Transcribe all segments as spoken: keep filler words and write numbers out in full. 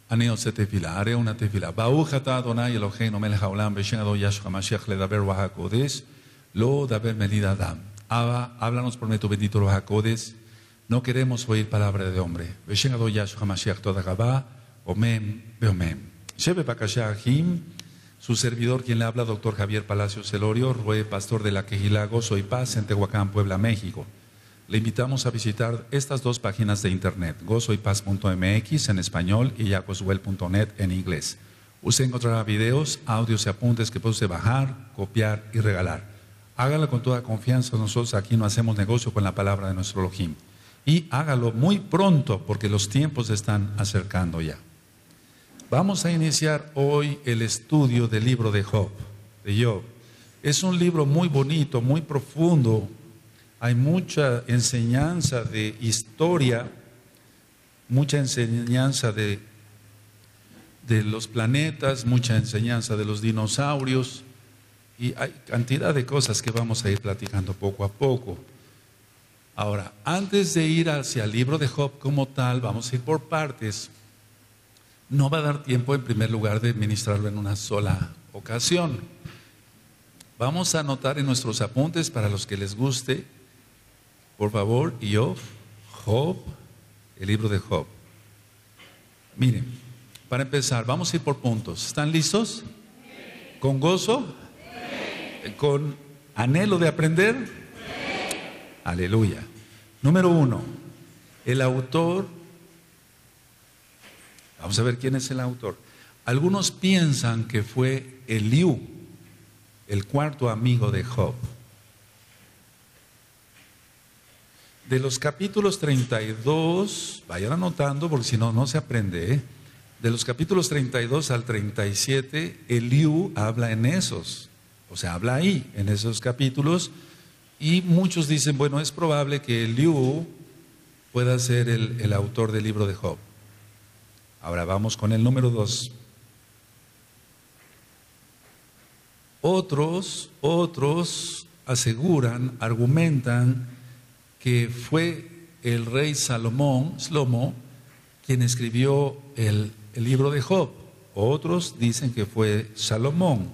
אני עושה תפילה, הרי una תפילה. ברוך אתה אדוני אלוהינו מלך העולם בשם אדוני ישוע המשיח לדבר רוח הקודש, לא דבר מליד אדם. Abba, háblanos por medio bendito Ruach HaKodesh. No queremos oír palabra de hombre. בשם אדוני ישוע המשיח תודה רבה. Omen, beomen. Shebe Bakasha Ahim, su servidor quien le habla, doctor Javier Palacios Celorio, Rue, pastor de la Quejilá Gozo y Paz en Tehuacán, Puebla, México. Le invitamos a visitar estas dos páginas de internet, gozo y paz punto m x en español y yacoswell punto net en inglés. Usted encontrará videos, audios y apuntes que puede usted bajar, copiar y regalar. Hágalo con toda confianza, nosotros aquí no hacemos negocio con la palabra de nuestro Elohim. Y hágalo muy pronto porque los tiempos se están acercando ya. Vamos a iniciar hoy el estudio del libro de Job, de Job. Es un libro muy bonito, muy profundo. Hay mucha enseñanza de historia, mucha enseñanza de, de los planetas, mucha enseñanza de los dinosaurios y hay cantidad de cosas que vamos a ir platicando poco a poco. Ahora, antes de ir hacia el libro de Job como tal, vamos a ir por partes. No va a dar tiempo en primer lugar de ministrarlo en una sola ocasión. Vamos a anotar en nuestros apuntes para los que les guste. Por favor, Job, Job, el libro de Job. Miren, para empezar, vamos a ir por puntos. ¿Están listos? Sí. ¿Con gozo? Sí. ¿Con anhelo de aprender? Sí. Aleluya. Número uno, el autor. Vamos a ver quién es el autor. Algunos piensan que fue Eliú, el cuarto amigo de Job. De los capítulos treinta y dos, vayan anotando porque si no, no se aprende, ¿eh? De los capítulos treinta y dos al treinta y siete, Eliú habla en esos, o sea, habla ahí, en esos capítulos, y muchos dicen, bueno, es probable que Eliú pueda ser el, el autor del libro de Job. Ahora vamos con el número dos. Otros, otros aseguran, argumentan, que fue el rey Salomón, Shlomo, quien escribió el, el libro de Job. Otros dicen que fue Salomón,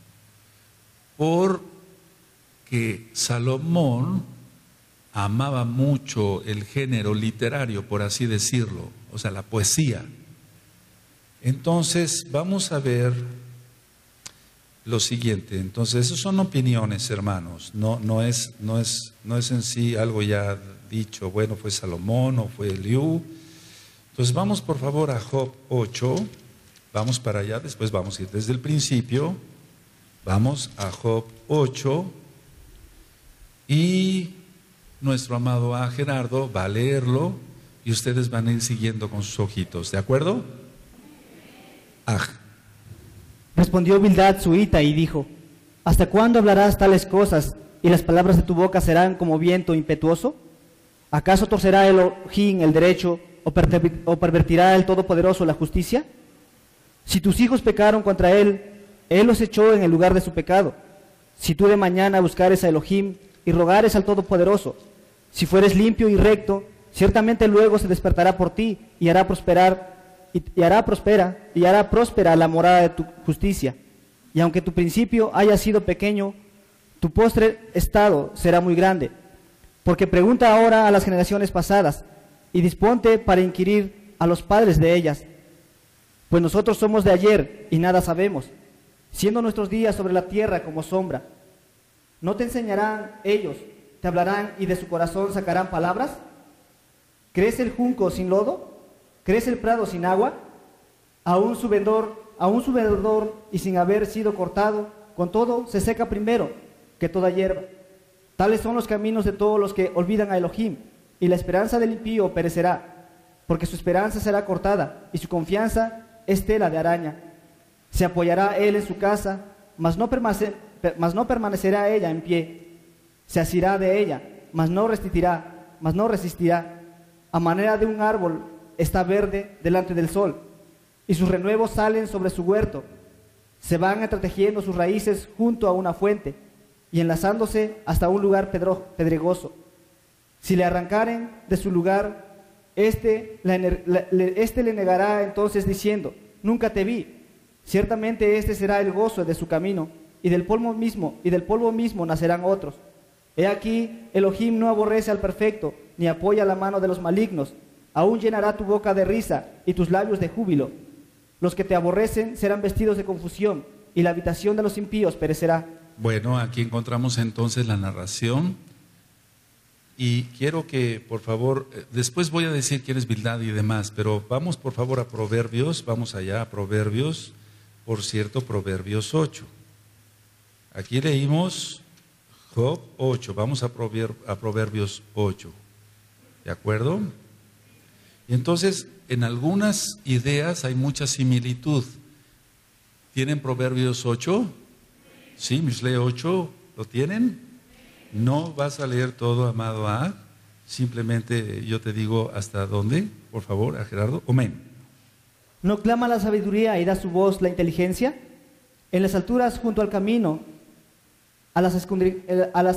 porque Salomón amaba mucho el género literario, por así decirlo, o sea, la poesía. Entonces, vamos a ver lo siguiente. Entonces, esas son opiniones, hermanos. No, no es, no es, no es en sí algo ya dicho, bueno, fue Salomón o fue Eliú. Entonces, vamos por favor a Job ocho. Vamos para allá, después vamos a ir desde el principio. Vamos a Job ocho. Y nuestro amado A. Gerardo va a leerlo y ustedes van a ir siguiendo con sus ojitos. ¿De acuerdo? Ah. Respondió Bildad suita y dijo: ¿Hasta cuándo hablarás tales cosas y las palabras de tu boca serán como viento impetuoso? ¿Acaso torcerá el Elohim el derecho o, per o pervertirá el Todopoderoso la justicia? Si tus hijos pecaron contra él, él los echó en el lugar de su pecado. Si tú de mañana buscares a Elohim y rogares al Todopoderoso, si fueres limpio y recto, ciertamente luego se despertará por ti y hará prosperar Y, y hará próspera y hará próspera la morada de tu justicia. Y aunque tu principio haya sido pequeño, tu postre estado será muy grande. Porque pregunta ahora a las generaciones pasadas y disponte para inquirir a los padres de ellas. Pues nosotros somos de ayer y nada sabemos, siendo nuestros días sobre la tierra como sombra. ¿No te enseñarán ellos, te hablarán y de su corazón sacarán palabras? ¿Crece el junco sin lodo? ¿Crece el prado sin agua? Aún su verdor, aún su verdor y sin haber sido cortado, con todo se seca primero que toda hierba. Tales son los caminos de todos los que olvidan a Elohim, y la esperanza del impío perecerá, porque su esperanza será cortada, y su confianza es tela de araña. Se apoyará él en su casa, mas no, permanece, mas no permanecerá ella en pie. Se asirá de ella, mas no resistirá, mas no resistirá. A manera de un árbol está verde delante del sol, y sus renuevos salen sobre su huerto. Se van entretejiendo sus raíces junto a una fuente, y enlazándose hasta un lugar pedro, pedregoso. Si le arrancaren de su lugar, Este, la, la, este le negará entonces diciendo, nunca te vi. Ciertamente este será el gozo de su camino, y del polvo mismo, y del polvo mismo nacerán otros. He aquí, Elohim no aborrece al perfecto, ni apoya la mano de los malignos. Aún llenará tu boca de risa y tus labios de júbilo. Los que te aborrecen serán vestidos de confusión, y la habitación de los impíos perecerá. Bueno, aquí encontramos entonces la narración. Y quiero que, por favor, después voy a decir quién es Bildad y demás, pero vamos por favor a Proverbios, vamos allá a Proverbios, por cierto, Proverbios ocho. Aquí leímos Job ocho, vamos a, Prover, a Proverbios ocho, ¿de acuerdo? Y entonces, en algunas ideas hay mucha similitud. ¿Tienen Proverbios ocho? ¿Sí? Mishle ocho, ¿lo tienen? No vas a leer todo, amado A, simplemente yo te digo hasta dónde, por favor, a Gerardo. Amén. ¿No clama la sabiduría y da su voz la inteligencia? En las alturas junto al camino, a las, a las,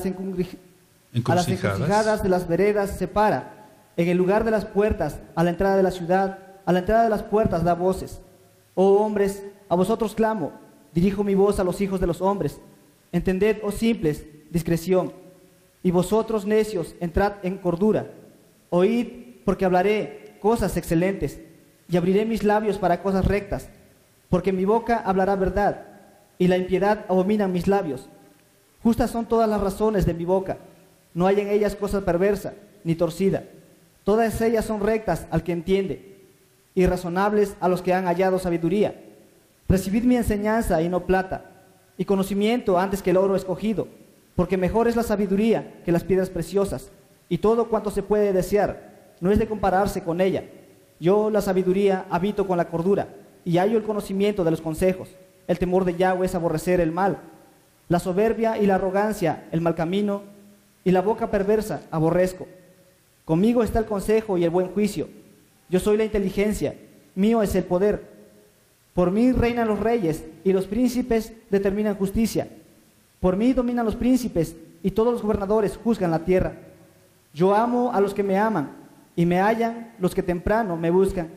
a las encrucijadas de las veredas se para, en el lugar de las puertas, a la entrada de la ciudad, a la entrada de las puertas da voces. Oh hombres, a vosotros clamo, dirijo mi voz a los hijos de los hombres. Entended, oh simples, discreción. Y vosotros necios, entrad en cordura. Oíd, porque hablaré cosas excelentes, y abriré mis labios para cosas rectas, porque mi boca hablará verdad, y la impiedad abomina mis labios. Justas son todas las razones de mi boca, no hay en ellas cosa perversa, ni torcida. Todas ellas son rectas al que entiende, y razonables a los que han hallado sabiduría. Recibid mi enseñanza y no plata, y conocimiento antes que el oro escogido, porque mejor es la sabiduría que las piedras preciosas, y todo cuanto se puede desear no es de compararse con ella. Yo, la sabiduría, habito con la cordura, y hallo el conocimiento de los consejos. El temor de Yahweh es aborrecer el mal. La soberbia y la arrogancia, el mal camino, y la boca perversa, aborrezco. Conmigo está el consejo y el buen juicio. Yo soy la inteligencia, mío es el poder. Por mí reinan los reyes, y los príncipes determinan justicia. Por mí dominan los príncipes, y todos los gobernadores juzgan la tierra. Yo amo a los que me aman, y me hallan los que temprano me buscan.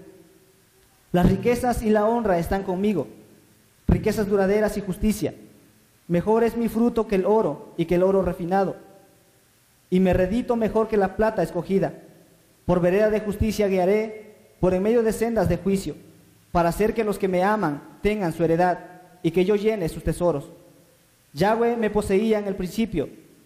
Las riquezas y la honra están conmigo, riquezas duraderas y justicia. Mejor es mi fruto que el oro, y que el oro refinado. Y me redito mejor que la plata escogida. Por vereda de justicia guiaré, por en medio de sendas de juicio, para hacer que los que me aman tengan su heredad, y que yo llene sus tesoros. Yahweh me poseía en el principio,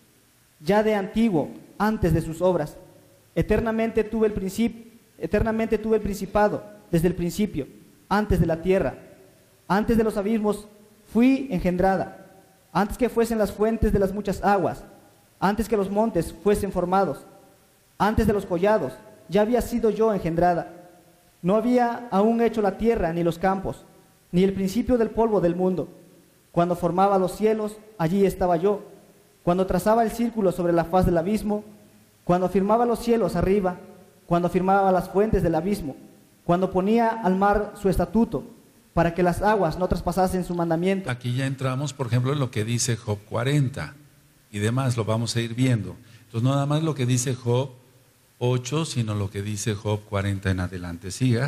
ya de antiguo, antes de sus obras. Eternamente tuve el principio, eternamente tuve el principado, desde el principio, antes de la tierra. Antes de los abismos fui engendrada, antes que fuesen las fuentes de las muchas aguas, antes que los montes fuesen formados, antes de los collados, ya había sido yo engendrada. No había aún hecho la tierra ni los campos, ni el principio del polvo del mundo. Cuando formaba los cielos, allí estaba yo. Cuando trazaba el círculo sobre la faz del abismo, cuando firmaba los cielos arriba, cuando firmaba las fuentes del abismo, cuando ponía al mar su estatuto, para que las aguas no traspasasen su mandamiento. Aquí ya entramos, por ejemplo, en lo que dice Job cuarenta y demás, lo vamos a ir viendo. Entonces, no nada más lo que dice Job ocho, sino lo que dice Job cuarenta en adelante. Siga.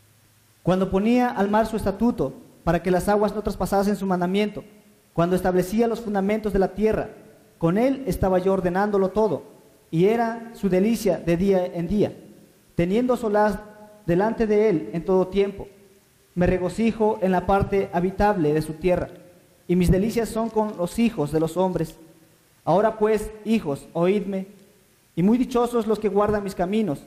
Cuando ponía al mar su estatuto, para que las aguas no traspasasen su mandamiento, cuando establecía los fundamentos de la tierra, con él estaba yo ordenándolo todo, y era su delicia de día en día, teniendo solaz delante de él en todo tiempo. Me regocijo en la parte habitable de su tierra, y mis delicias son con los hijos de los hombres. Ahora pues, hijos, oídme, y muy dichosos los que guardan mis caminos.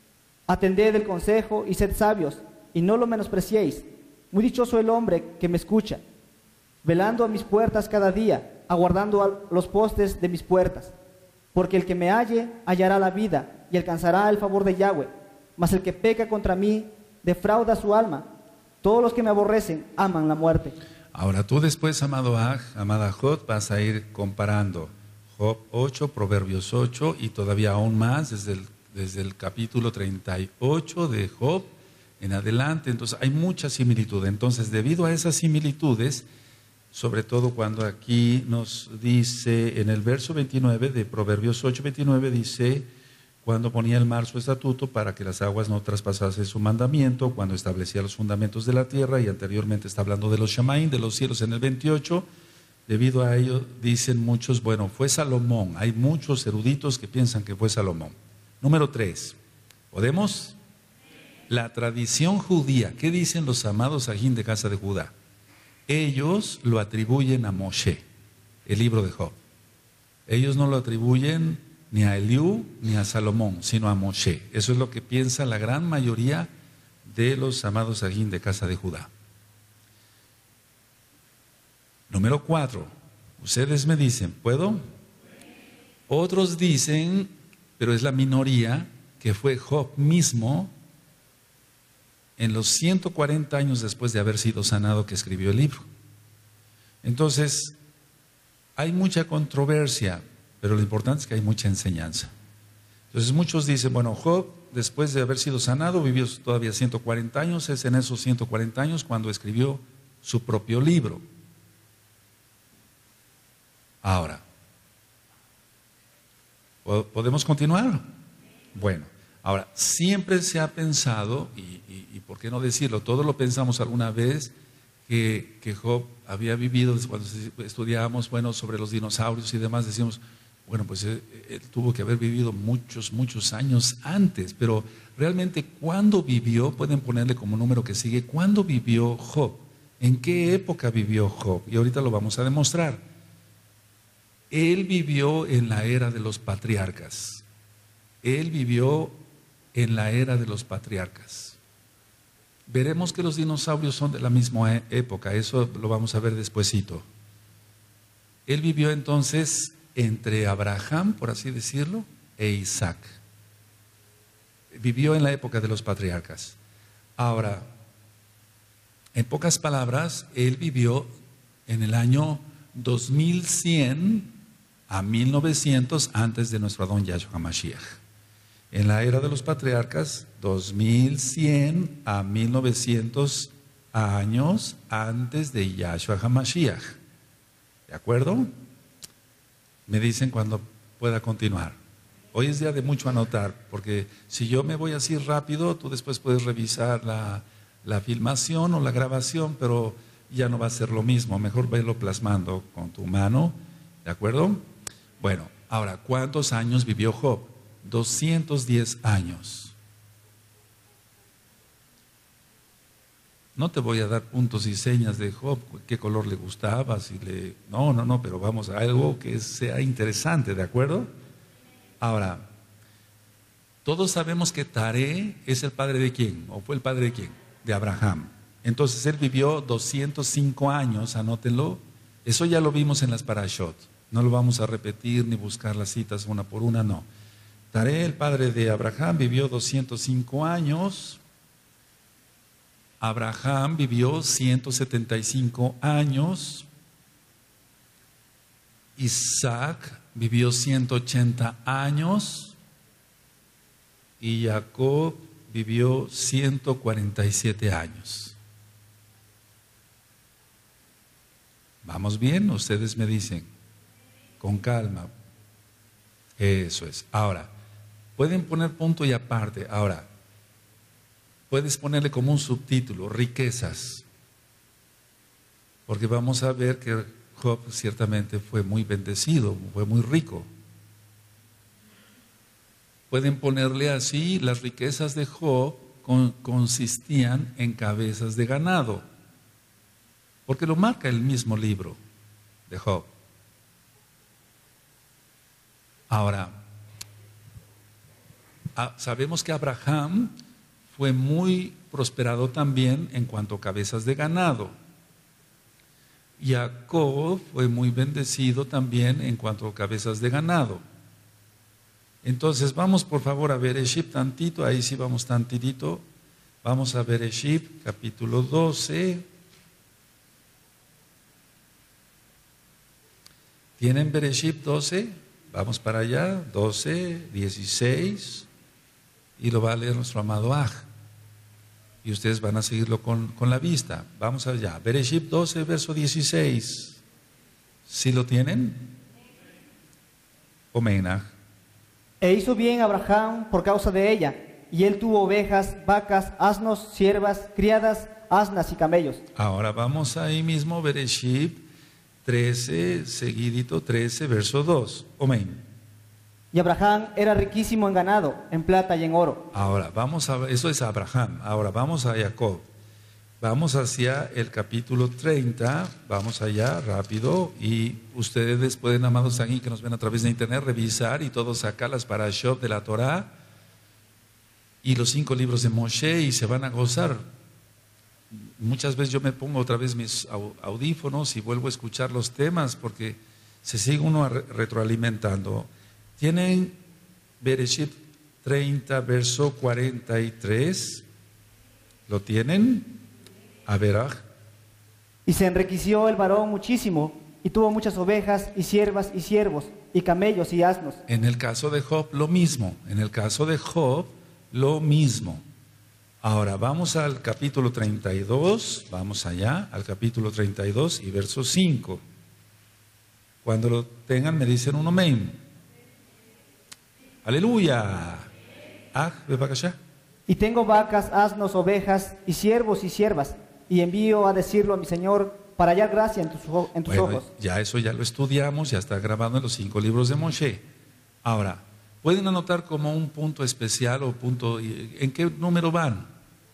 Atended el consejo y sed sabios, y no lo menospreciéis. Muy dichoso el hombre que me escucha, velando a mis puertas cada día, aguardando a los postes de mis puertas. Porque el que me halle, hallará la vida, y alcanzará el favor de Yahweh. Mas el que peca contra mí, defrauda su alma. Todos los que me aborrecen, aman la muerte. Ahora tú después, amado Aj, amada Job, vas a ir comparando Job ocho, Proverbios ocho, y todavía aún más desde el, desde el capítulo treinta y ocho de Job en adelante. Entonces hay mucha similitud. Entonces, debido a esas similitudes, sobre todo cuando aquí nos dice en el verso veintinueve de Proverbios ocho, veintinueve, dice: cuando ponía el mar su estatuto para que las aguas no traspasasen su mandamiento, cuando establecía los fundamentos de la tierra, y anteriormente está hablando de los Shamaim, de los cielos en el veintiocho. Debido a ello dicen muchos, bueno, fue Salomón. Hay muchos eruditos que piensan que fue Salomón. Número tres, ¿podemos? La tradición judía, ¿qué dicen los amados Sajín de casa de Judá? Ellos lo atribuyen a Moshe, el libro de Job. Ellos no lo atribuyen ni a Eliú ni a Salomón, sino a Moshe. Eso es lo que piensa la gran mayoría de los amados Sajín de casa de Judá. Número cuatro, ustedes me dicen, ¿puedo? Otros dicen, pero es la minoría, que fue Job mismo, en los ciento cuarenta años después de haber sido sanado, que escribió el libro. Entonces, hay mucha controversia, pero lo importante es que hay mucha enseñanza. Entonces muchos dicen, bueno, Job, después de haber sido sanado, vivió todavía ciento cuarenta años, es en esos ciento cuarenta años cuando escribió su propio libro. Ahora, ¿podemos continuar? Bueno, ahora, siempre se ha pensado, y, y, y por qué no decirlo, todos lo pensamos alguna vez, que, que Job había vivido, cuando estudiábamos, bueno, sobre los dinosaurios y demás, decíamos, bueno, pues él, él tuvo que haber vivido muchos, muchos años antes, pero realmente, ¿cuándo vivió? Pueden ponerle como número que sigue, ¿cuándo vivió Job? ¿En qué época vivió Job? Y ahorita lo vamos a demostrar. Él vivió en la era de los patriarcas. Él vivió en la era de los patriarcas. Veremos que los dinosaurios son de la misma época, eso lo vamos a ver despuesito. Él vivió entonces entre Abraham, por así decirlo, e Isaac. Vivió en la época de los patriarcas. Ahora, en pocas palabras, él vivió en el año dos mil cien a mil novecientos antes de nuestro Adón Yahshua Mashiach. En la era de los patriarcas, dos mil cien a mil novecientos años antes de Yahshua HaMashiach. ¿De acuerdo? Me dicen cuando pueda continuar. Hoy es día de mucho anotar, porque si yo me voy así rápido, tú después puedes revisar la, la filmación o la grabación, pero ya no va a ser lo mismo. Mejor verlo plasmando con tu mano. ¿De acuerdo? Bueno, ahora, ¿cuántos años vivió Job? doscientos diez años. No te voy a dar puntos y señas de Job, qué color le gustaba, si le... No, no, no, pero vamos a algo que sea interesante, ¿de acuerdo? Ahora, todos sabemos que Taré es el padre de quién, o fue el padre de quién, de Abraham. Entonces él vivió doscientos cinco años, anótenlo. Eso ya lo vimos en las parashot. No lo vamos a repetir ni buscar las citas una por una, no. Taré, el padre de Abraham, vivió doscientos cinco años. Abraham vivió ciento setenta y cinco años. Isaac vivió ciento ochenta años. Y Jacob vivió ciento cuarenta y siete años. ¿Vamos bien? Ustedes me dicen. Con calma. Eso es. Ahora, pueden poner punto y aparte. Ahora, puedes ponerle como un subtítulo, riquezas. Porque vamos a ver que Job ciertamente fue muy bendecido, fue muy rico. Pueden ponerle así, las riquezas de Job con, consistían en cabezas de ganado. Porque lo marca el mismo libro de Job. Ahora, sabemos que Abraham fue muy prosperado también en cuanto a cabezas de ganado. Jacob fue muy bendecido también en cuanto a cabezas de ganado. Entonces vamos por favor a Bereshit tantito, ahí sí vamos tantitito. Vamos a Bereshit capítulo doce. ¿Tienen Bereshit doce? Vamos para allá, doce, dieciséis, y lo va a leer nuestro amado Aj. Y ustedes van a seguirlo con, con la vista. Vamos allá, Bereshit doce, verso dieciséis. ¿Sí lo tienen? Amén, Aj. E hizo bien Abraham por causa de ella, y él tuvo ovejas, vacas, asnos, siervas, criadas, asnas y camellos. Ahora vamos ahí mismo, Bereshit trece, seguidito trece, verso dos. Amén. Y Abraham era riquísimo en ganado, en plata y en oro. Ahora vamos a, eso es Abraham. Ahora vamos a Jacob. Vamos hacia el capítulo treinta, vamos allá rápido, y ustedes pueden, amados aquí que nos ven a través de internet, revisar y todos sacar las parashot de la Torah y los cinco libros de Moshe y se van a gozar. Muchas veces yo me pongo otra vez mis audífonos y vuelvo a escuchar los temas porque se sigue uno retroalimentando. Tienen Bereshit treinta, verso cuarenta y tres, ¿lo tienen? A ver, y se enriqueció el varón muchísimo, y tuvo muchas ovejas, y siervas, y siervos, y camellos, y asnos. En el caso de Job, lo mismo. En el caso de Job, lo mismo. Ahora, vamos al capítulo treinta y dos, vamos allá, al capítulo treinta y dos y verso cinco. Cuando lo tengan, me dicen un amén. Aleluya. Ah, ve para allá. Y tengo vacas, asnos, ovejas, y siervos y siervas, y envío a decirlo a mi Señor para hallar gracia en tus, en tus bueno, ojos. Ya eso ya lo estudiamos, ya está grabado en los cinco libros de Moshe. Ahora, pueden anotar como un punto especial o punto, ¿en qué número van?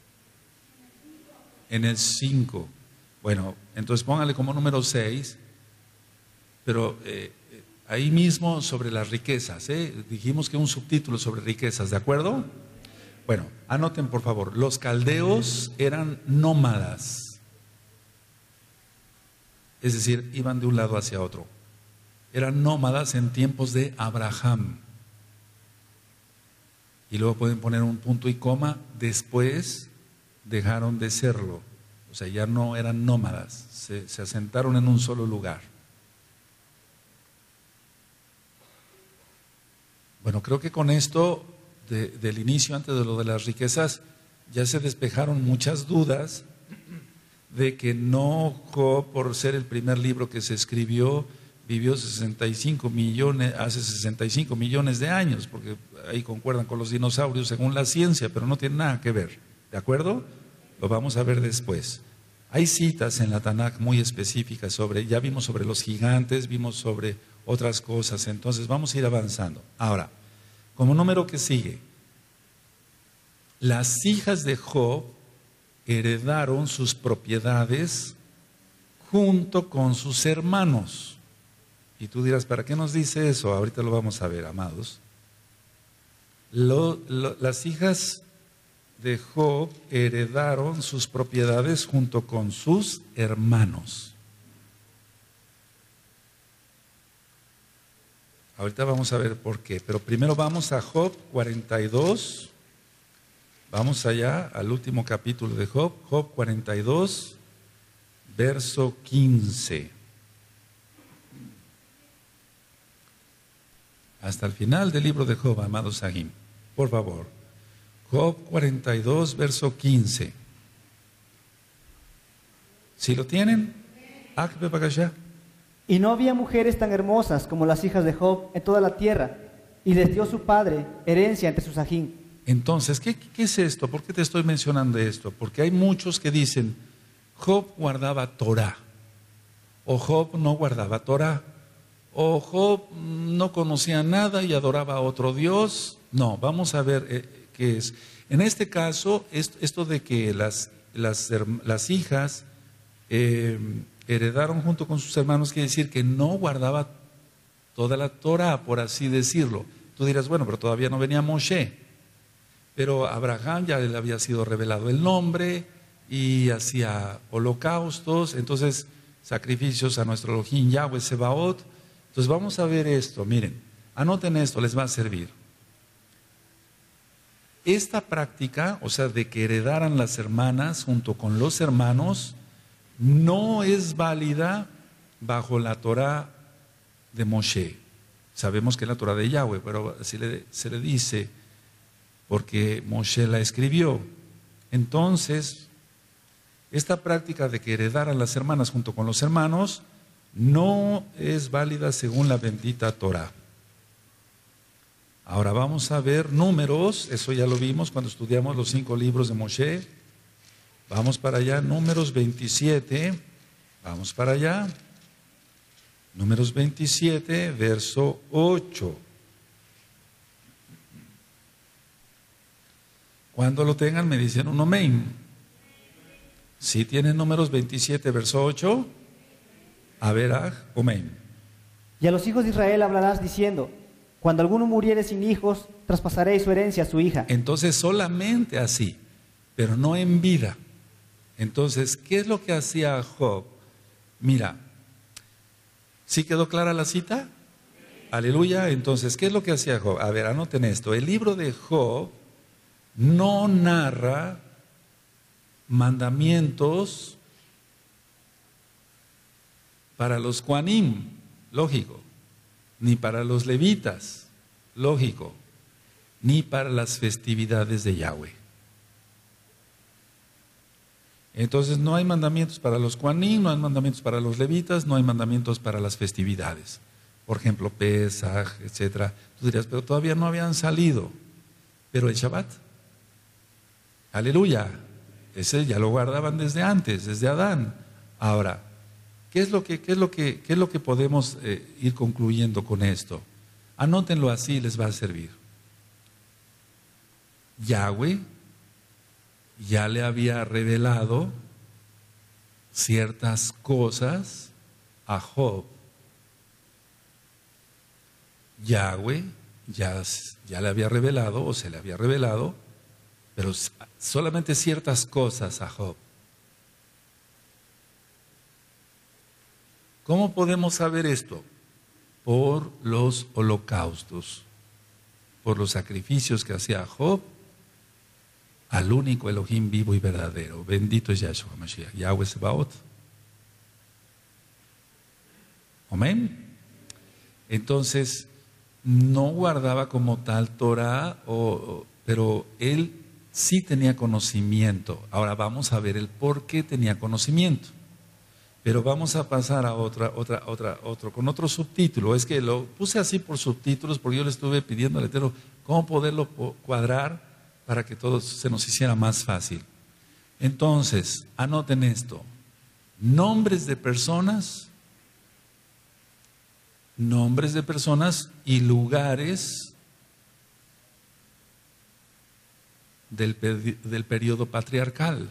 En el cinco. Bueno, entonces póngale como número seis, pero eh, ahí mismo sobre las riquezas, ¿eh? Dijimos que un subtítulo sobre riquezas, ¿de acuerdo? Bueno, anoten por favor, los caldeos eran nómadas, es decir, iban de un lado hacia otro, eran nómadas en tiempos de Abraham, y luego pueden poner un punto y coma, después dejaron de serlo, o sea, ya no eran nómadas, se, se asentaron en un solo lugar. Bueno, creo que con esto De, del inicio, antes de lo de las riquezas, ya se despejaron muchas dudas de que no Job, por ser el primer libro que se escribió, vivió sesenta y cinco millones, hace sesenta y cinco millones de años, porque ahí concuerdan con los dinosaurios según la ciencia, pero no tiene nada que ver, ¿de acuerdo? Lo vamos a ver después. Hay citas en la Tanaj muy específicas sobre, ya vimos sobre los gigantes, vimos sobre otras cosas, entonces vamos a ir avanzando. Ahora, como número que sigue, las hijas de Job heredaron sus propiedades junto con sus hermanos. Y tú dirás, ¿para qué nos dice eso? Ahorita lo vamos a ver, amados. Lo, lo, las hijas de Job heredaron sus propiedades junto con sus hermanos. Ahorita vamos a ver por qué, pero primero vamos a Job cuarenta y dos, vamos allá al último capítulo de Job, Job cuarenta y dos, verso quince. Hasta el final del libro de Job, amados Sahim, por favor. Job cuarenta y dos, verso quince. ¿Sí lo tienen? Ah, que para allá. Y no había mujeres tan hermosas como las hijas de Job en toda la tierra, y les dio su padre herencia entre sus ajín. Entonces, ¿qué, ¿qué es esto? ¿Por qué te estoy mencionando esto? Porque hay muchos que dicen, Job guardaba Torah, o Job no guardaba Torah, o Job no conocía nada y adoraba a otro Dios. No, vamos a ver eh, qué es. En este caso, esto, esto de que las, las, las hijas eh, heredaron junto con sus hermanos, quiere decir que no guardaba toda la Torah, por así decirlo. Tú dirás, bueno, pero todavía no venía Moshe. Pero a Abraham ya le había sido revelado el nombre y hacía holocaustos, entonces sacrificios a nuestro Elohim Yahweh Sebaot. Entonces vamos a ver esto, miren, anoten esto, les va a servir. Esta práctica, o sea, de que heredaran las hermanas junto con los hermanos, no es válida bajo la Torah de Moshe. Sabemos que es la Torah de Yahweh, pero así le, se le dice porque Moshe la escribió. Entonces, esta práctica de que heredaran las hermanas junto con los hermanos no es válida según la bendita Torah. Ahora vamos a ver números, eso ya lo vimos cuando estudiamos los cinco libros de Moshe. Vamos para allá, números veintisiete, vamos para allá. Números veintisiete, verso ocho. Cuando lo tengan me dicen un amén. ¿Sí tienen números veintisiete, verso ocho? A ver, ah, amén. Y a los hijos de Israel hablarás diciendo: cuando alguno muriere sin hijos, traspasaréis su herencia a su hija. Entonces solamente así, pero no en vida. Entonces, ¿qué es lo que hacía Job? Mira, ¿sí quedó clara la cita? Aleluya. Entonces, ¿qué es lo que hacía Job? A ver, anoten esto. El libro de Job no narra mandamientos para los Kohanim, lógico, ni para los levitas, lógico, ni para las festividades de Yahweh. Entonces no hay mandamientos para los Kohanim, no hay mandamientos para los levitas, no hay mandamientos para las festividades. Por ejemplo, Pesaj, etcétera. Tú dirías, pero todavía no habían salido. Pero el Shabbat, aleluya, ese ya lo guardaban desde antes, desde Adán. Ahora, ¿qué es lo que, qué es lo que, qué es lo que podemos eh, ir concluyendo con esto? Anótenlo así, les va a servir. Yahweh ya le había revelado ciertas cosas a Job. Yahweh ya, ya le había revelado o se le había revelado, pero solamente ciertas cosas a Job. ¿Cómo podemos saber esto? Por los holocaustos, por los sacrificios que hacía Job al único Elohim vivo y verdadero. Bendito es Yahshua Mashiach, Yahweh Sebaot. Amén. Entonces, no guardaba como tal Torah, o, pero él sí tenía conocimiento. Ahora vamos a ver el por qué tenía conocimiento. Pero vamos a pasar a otra, otra, otra, otro, con otro subtítulo. Es que lo puse así por subtítulos porque yo le estuve pidiendo al Eterno cómo poderlo cuadrar para que todo se nos hiciera más fácil. Entonces, anoten esto. Nombres de personas, nombres de personas y lugares del, del periodo patriarcal.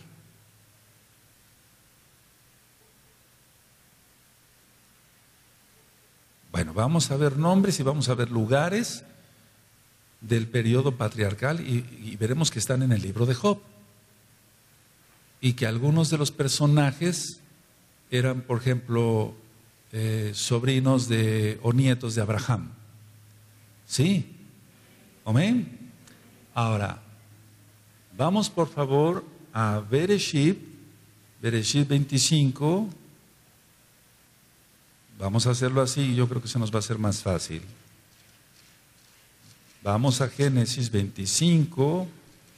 Bueno, vamos a ver nombres y vamos a ver lugares del periodo patriarcal y, y veremos que están en el libro de Job. Y que algunos de los personajes eran, por ejemplo, eh, sobrinos de o nietos de Abraham. ¿Sí? Amén. Ahora, vamos por favor a Bereshit, Bereshit veinticinco. Vamos a hacerlo así y yo creo que se nos va a hacer más fácil. Vamos a Génesis veinticinco.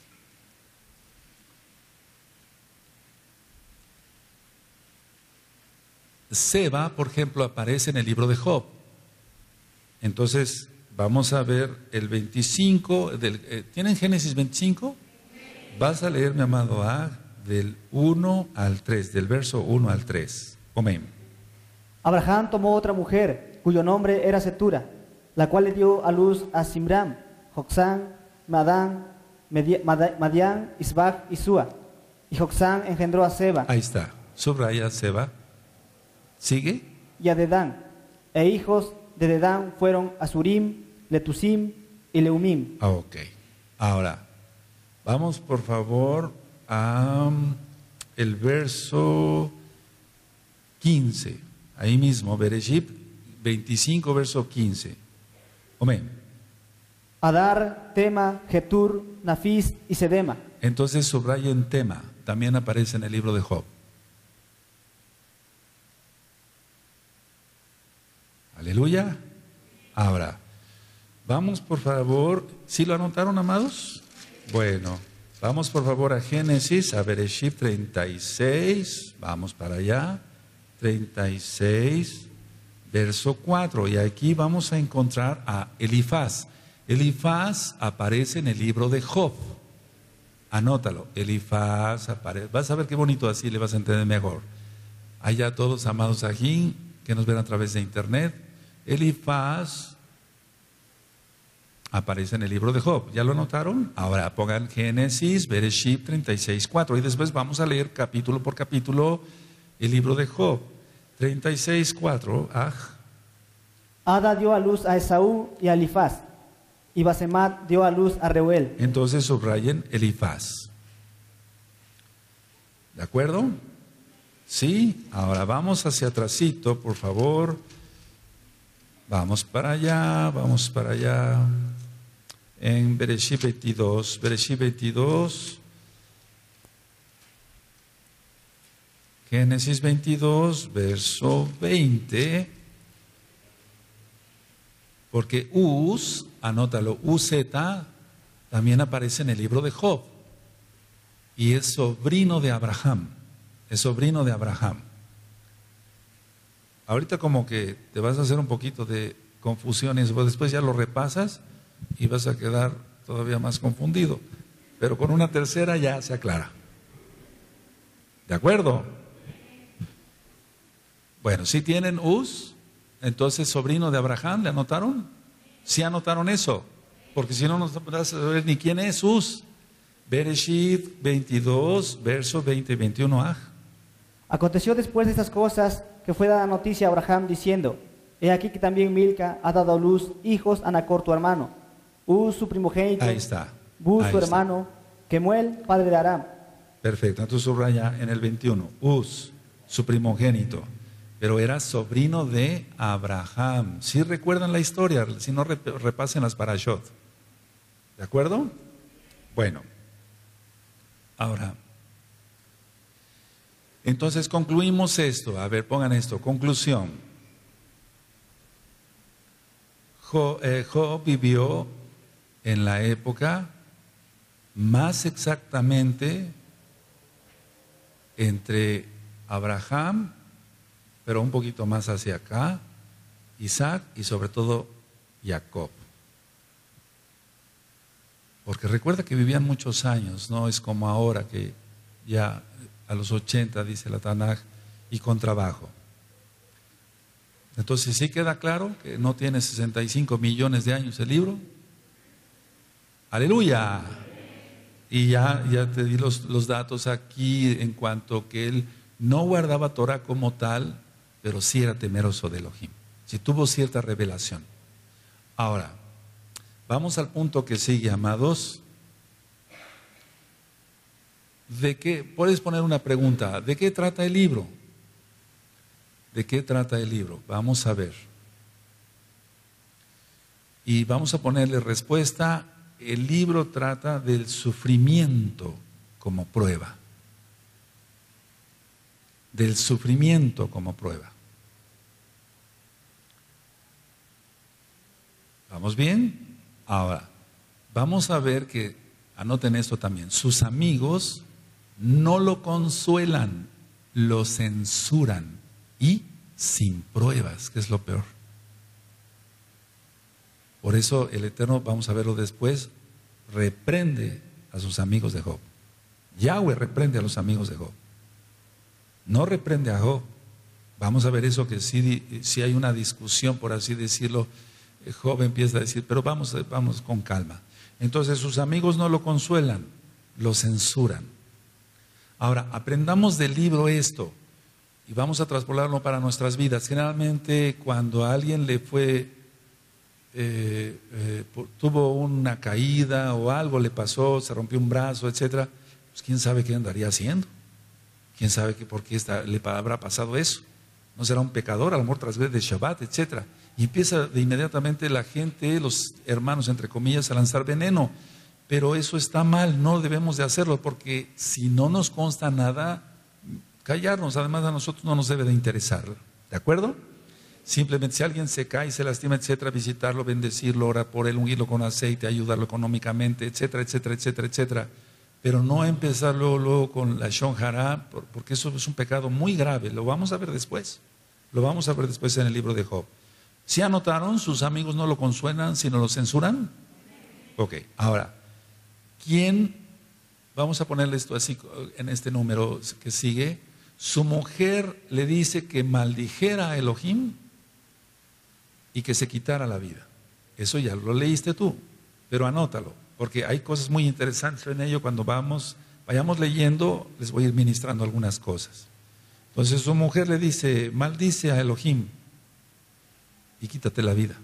Seba, por ejemplo, aparece en el libro de Job. Entonces, vamos a ver el veinticinco. Del, eh, ¿Tienen Génesis veinticinco? Vas a leer, mi amado A, del uno al tres, del verso uno al tres. Amén. Abraham tomó otra mujer, cuyo nombre era Setura, la cual le dio a luz a Simram, Joksán, Madán, Madián, Isbak y Sua. Y Joksán engendró a Seba. Ahí está, subraya Seba. ¿Sigue? Y a Dedán. E hijos de Dedán fueron Asurim, Letusim y Leumim. Ah, ok. Ahora, vamos por favor a um, el verso quince. Ahí mismo, Bereshit veinticinco, verso quince. Amén. Adar, Tema, Getur, Nafis y Sedema. Entonces subrayen Tema, también aparece en el libro de Job. Aleluya. Ahora, vamos por favor, ¿sí lo anotaron, amados? Bueno, vamos por favor a Génesis, a Bereshit treinta y seis, vamos para allá, treinta y seis, verso cuatro, y aquí vamos a encontrar a Elifaz. Elifaz aparece en el libro de Job. Anótalo. Elifaz aparece. Vas a ver qué bonito, así le vas a entender mejor. Allá todos, amados aquí, que nos ven a través de internet. Elifaz aparece en el libro de Job. ¿Ya lo anotaron? Ahora pongan Génesis, Bereshit treinta y seis, cuatro. Y después vamos a leer capítulo por capítulo el libro de Job. treinta y seis, cuatro. Ah. Ada dio a luz a Esaú y a Elifaz, y Basemat dio a luz a Reuel. Entonces subrayen Elifaz. ¿De acuerdo? Sí. Ahora vamos hacia atrásito, por favor. Vamos para allá, vamos para allá. En Bereshit veintidós, Bereshit veintidós, Génesis veintidós, verso veinte. Porque Uz, anótalo, Uzeta, también aparece en el libro de Job. Y es sobrino de Abraham. Es sobrino de Abraham. Ahorita como que te vas a hacer un poquito de confusiones, después ya lo repasas y vas a quedar todavía más confundido. Pero con una tercera ya se aclara. ¿De acuerdo? Bueno, si tienen Uz, entonces sobrino de Abraham, ¿le anotaron? ¿Sí anotaron eso? Porque si no, no vas a saber ni quién es Uz. Bereshit veintidós, versos veinte y veintiuno. Ah. Aconteció después de estas cosas que fue dada noticia a Abraham diciendo: He aquí que también Milca ha dado a luz hijos a Nacor tu hermano, Uz su primogénito, Ahí está. Buz Ahí su está. hermano, Kemuel padre de Aram. Perfecto, entonces subraya en el veintiuno, Uz, su primogénito, pero era sobrino de Abraham. Si recuerdan la historia, si no repasen las parashot. ¿De acuerdo? Bueno, ahora, entonces concluimos esto. A ver, pongan esto, conclusión. Job, eh, Job vivió en la época más exactamente entre Abraham, pero un poquito más hacia acá, Isaac y sobre todo Jacob. Porque recuerda que vivían muchos años, no es como ahora que ya a los ochenta, dice la Tanaj, y con trabajo. Entonces, ¿sí queda claro que no tiene sesenta y cinco millones de años el libro? ¡Aleluya! Y ya, ya te di los, los datos aquí en cuanto que él no guardaba Torah como tal, pero sí era temeroso de Elohim. Sí tuvo cierta revelación. Ahora, vamos al punto que sigue, amados. ¿De qué? Puedes poner una pregunta. ¿De qué trata el libro? ¿De qué trata el libro? Vamos a ver. Y vamos a ponerle respuesta. El libro trata del sufrimiento como prueba. Del sufrimiento como prueba. ¿Vamos bien? Ahora, vamos a ver que, anoten esto también, sus amigos no lo consuelan, lo censuran y sin pruebas, que es lo peor. Por eso el Eterno, vamos a verlo después, reprende a sus amigos de Job. Yahweh reprende a los amigos de Job. No reprende a Job. Vamos a ver eso, que si, si hay una discusión, por así decirlo, Job empieza a decir, pero vamos, vamos con calma. Entonces sus amigos no lo consuelan, lo censuran. Ahora, aprendamos del libro esto y vamos a traspolarlo para nuestras vidas. Generalmente cuando a alguien le fue, eh, eh, tuvo una caída o algo le pasó, se rompió un brazo, etcétera, pues quién sabe qué andaría haciendo. Quién sabe que por qué está, le habrá pasado eso. No será un pecador, a lo mejor transgrede de Shabbat, etcétera. Y empieza de inmediatamente la gente, los hermanos, entre comillas, a lanzar veneno. Pero eso está mal, no debemos de hacerlo, porque si no nos consta nada, callarnos. Además a nosotros no nos debe de interesar. ¿De acuerdo? Simplemente si alguien se cae, se lastima, etcétera, visitarlo, bendecirlo, orar por él, ungirlo con aceite, ayudarlo económicamente, etcétera, etcétera, etcétera, etcétera. Pero no empezar luego, luego con la Shon Hara, porque eso es un pecado muy grave. Lo vamos a ver después. Lo vamos a ver después en el libro de Job. ¿Sí anotaron? ¿Sus amigos no lo consuelan, sino lo censuran? Ok, ahora, ¿quién, vamos a ponerle esto así en este número que sigue, su mujer le dice que maldijera a Elohim y que se quitara la vida? Eso ya lo leíste tú, pero anótalo, porque hay cosas muy interesantes en ello. Cuando vamos, vayamos leyendo, les voy a ir ministrando algunas cosas. Entonces su mujer le dice, maldice a Elohim y quítate la vida.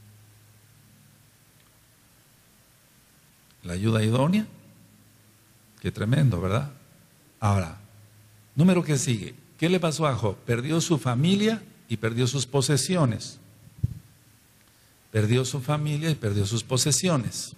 La ayuda idónea, qué tremendo, ¿verdad? Ahora, número que sigue, ¿qué le pasó a Job? Perdió su familia y perdió sus posesiones. Perdió su familia y perdió sus posesiones.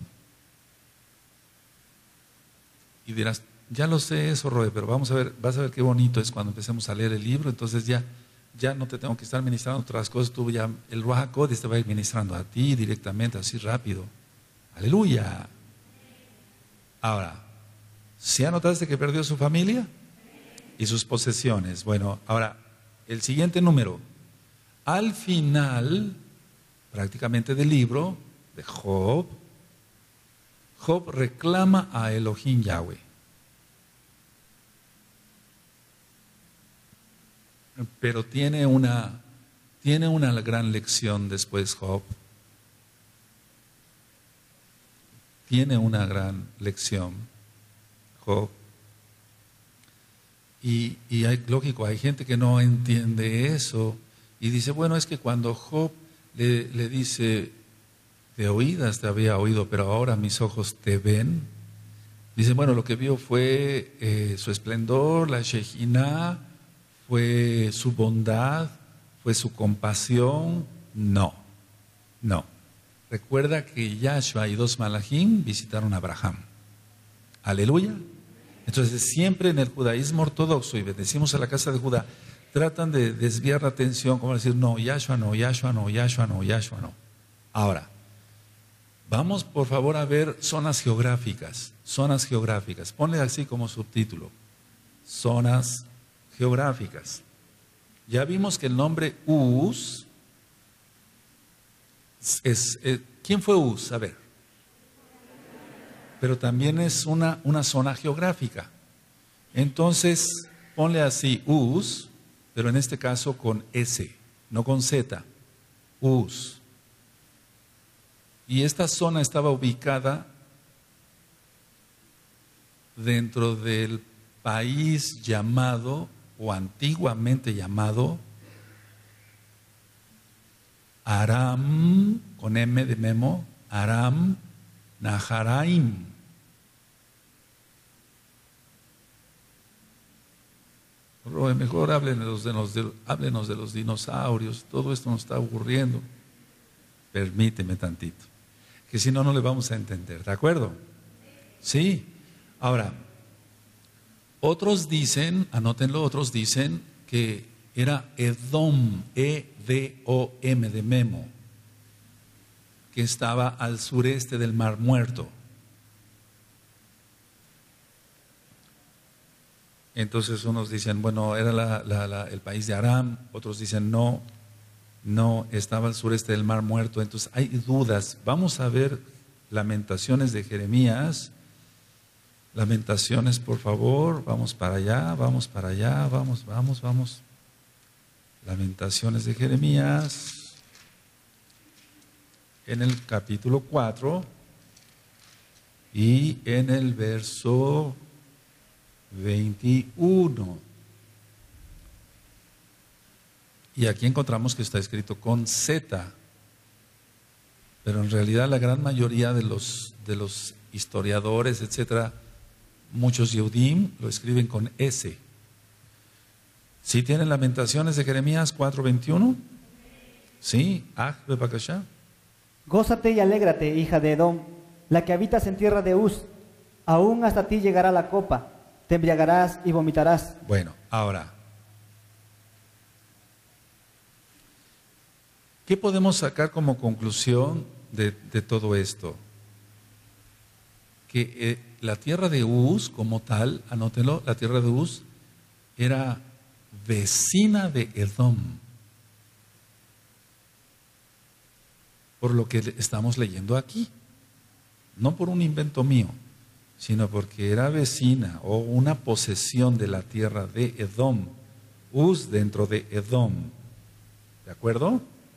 Y dirás, ya lo sé eso, Roe, pero vamos a ver, vas a ver qué bonito es cuando empecemos a leer el libro. Entonces ya, ya no te tengo que estar ministrando otras cosas, tú ya, el Ruach HaKodesh te va a ir ministrando a ti directamente, así rápido. Aleluya. Ahora, ¿sí anotaste que perdió su familia y sus posesiones? Bueno, ahora, el siguiente número. Al final, prácticamente del libro de Job, Job reclama a Elohim Yahweh. Pero tiene una, tiene una gran lección después Job. Tiene una gran lección Job. Y, y hay, lógico, hay gente que no entiende eso y dice, bueno, es que cuando Job le, le dice, de oídas te había oído, pero ahora mis ojos te ven. Dice, bueno, lo que vio fue eh, su esplendor, la Shejinah, fue su bondad, fue su compasión. No, no. Recuerda que Yahshua y dos malajim visitaron a Abraham. Aleluya. Entonces siempre en el judaísmo ortodoxo, y bendecimos a la casa de Judá, tratan de desviar la atención, como decir, no, Yahshua no, Yahshua no, Yahshua no, Yahshua no. Ahora, vamos por favor a ver zonas geográficas, zonas geográficas. Ponle así como subtítulo, zonas geográficas. Ya vimos que el nombre Uz es, es ¿quién fue Uz? A ver. Pero también es una, una zona geográfica. Entonces, ponle así Uz, pero en este caso con S, no con Z. Uz. Y esta zona estaba ubicada dentro del país llamado, o antiguamente llamado, Aram, con M de Memo, Aram Naharaim. Roe, mejor háblenos de, los, de, háblenos de los dinosaurios, todo esto nos está aburriendo. Permíteme tantito, que si no, no le vamos a entender, ¿de acuerdo? Sí. Ahora, otros dicen, anótenlo, otros dicen que era Edom, E D O M de Memo, que estaba al sureste del Mar Muerto. Entonces unos dicen, bueno, era la, la, la, el país de Aram, otros dicen no, no, estaba al sureste del Mar Muerto. Entonces hay dudas. Vamos a ver Lamentaciones de Jeremías. Lamentaciones, por favor, vamos para allá, vamos para allá, vamos, vamos, vamos. Lamentaciones de Jeremías, en el capítulo cuatro y en el verso veintiuno. Y aquí encontramos que está escrito con Z, pero en realidad la gran mayoría de los, de los historiadores, etcétera, muchos Yehudim lo escriben con S. ¿Sí tienen Lamentaciones de Jeremías cuatro veintiuno? Sí, ah, bebakashá. Gózate y alégrate, hija de Edom, la que habitas en tierra de Uz. Aún hasta ti llegará la copa, te embriagarás y vomitarás. Bueno, ahora, ¿qué podemos sacar como conclusión de, de todo esto? Que eh, la tierra de Uz, como tal, anótenlo, la tierra de Uz era vecina de Edom, por lo que estamos leyendo aquí. no por un invento mío, sino porque era vecina o una posesión de la tierra de Edom, Uz dentro de Edom. ¿De acuerdo?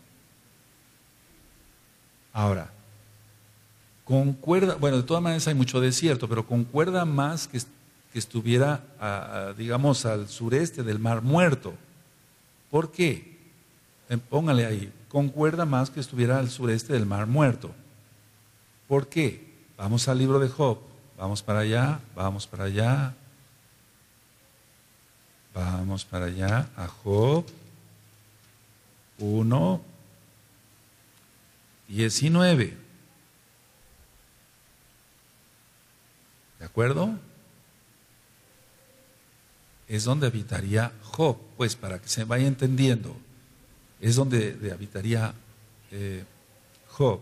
Ahora, concuerda, bueno, de todas maneras hay mucho desierto, pero concuerda más que, que estuviera, a, a, digamos, al sureste del Mar Muerto. ¿Por qué? Eh, póngale ahí, concuerda más que estuviera al sureste del Mar Muerto. ¿Por qué? Vamos al libro de Job, vamos para allá, vamos para allá, vamos para allá, a Job uno, diecinueve. ¿De acuerdo? Es donde habitaría Job, pues para que se vaya entendiendo, es donde de habitaría eh, Job.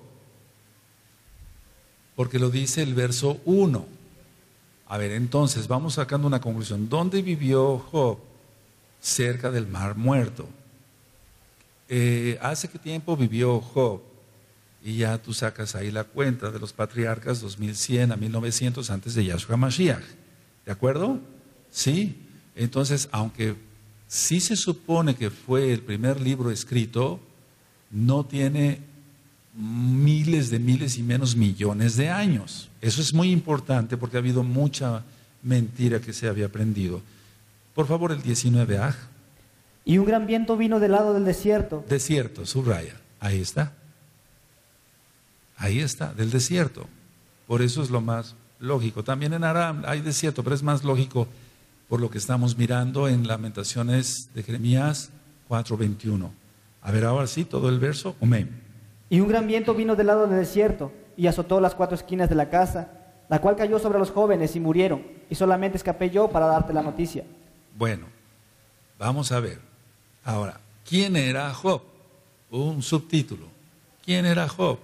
Porque lo dice el verso uno. A ver, entonces vamos sacando una conclusión. ¿Dónde vivió Job? Cerca del Mar Muerto. Eh, ¿Hace qué tiempo vivió Job? Y ya tú sacas ahí la cuenta de los patriarcas, dos mil cien a mil novecientos antes de Yahshua Mashiach. ¿De acuerdo? Sí. Entonces, aunque sí se supone que fue el primer libro escrito, no tiene miles de miles y menos millones de años. Eso es muy importante porque ha habido mucha mentira que se había aprendido. Por favor, el diecinueve, aj. Y un gran viento vino del lado del desierto. Desierto, subraya. Ahí está. Ahí está, del desierto. Por eso es lo más lógico. También en Aram hay desierto, pero es más lógico por lo que estamos mirando en Lamentaciones de Jeremías cuatro veintiuno. A ver, ahora sí, todo el verso. Amén. Y un gran viento vino del lado del desierto y azotó las cuatro esquinas de la casa, la cual cayó sobre los jóvenes y murieron, y solamente escapé yo para darte la noticia. Bueno, vamos a ver. Ahora, ¿quién era Job? Un subtítulo. ¿Quién era Job?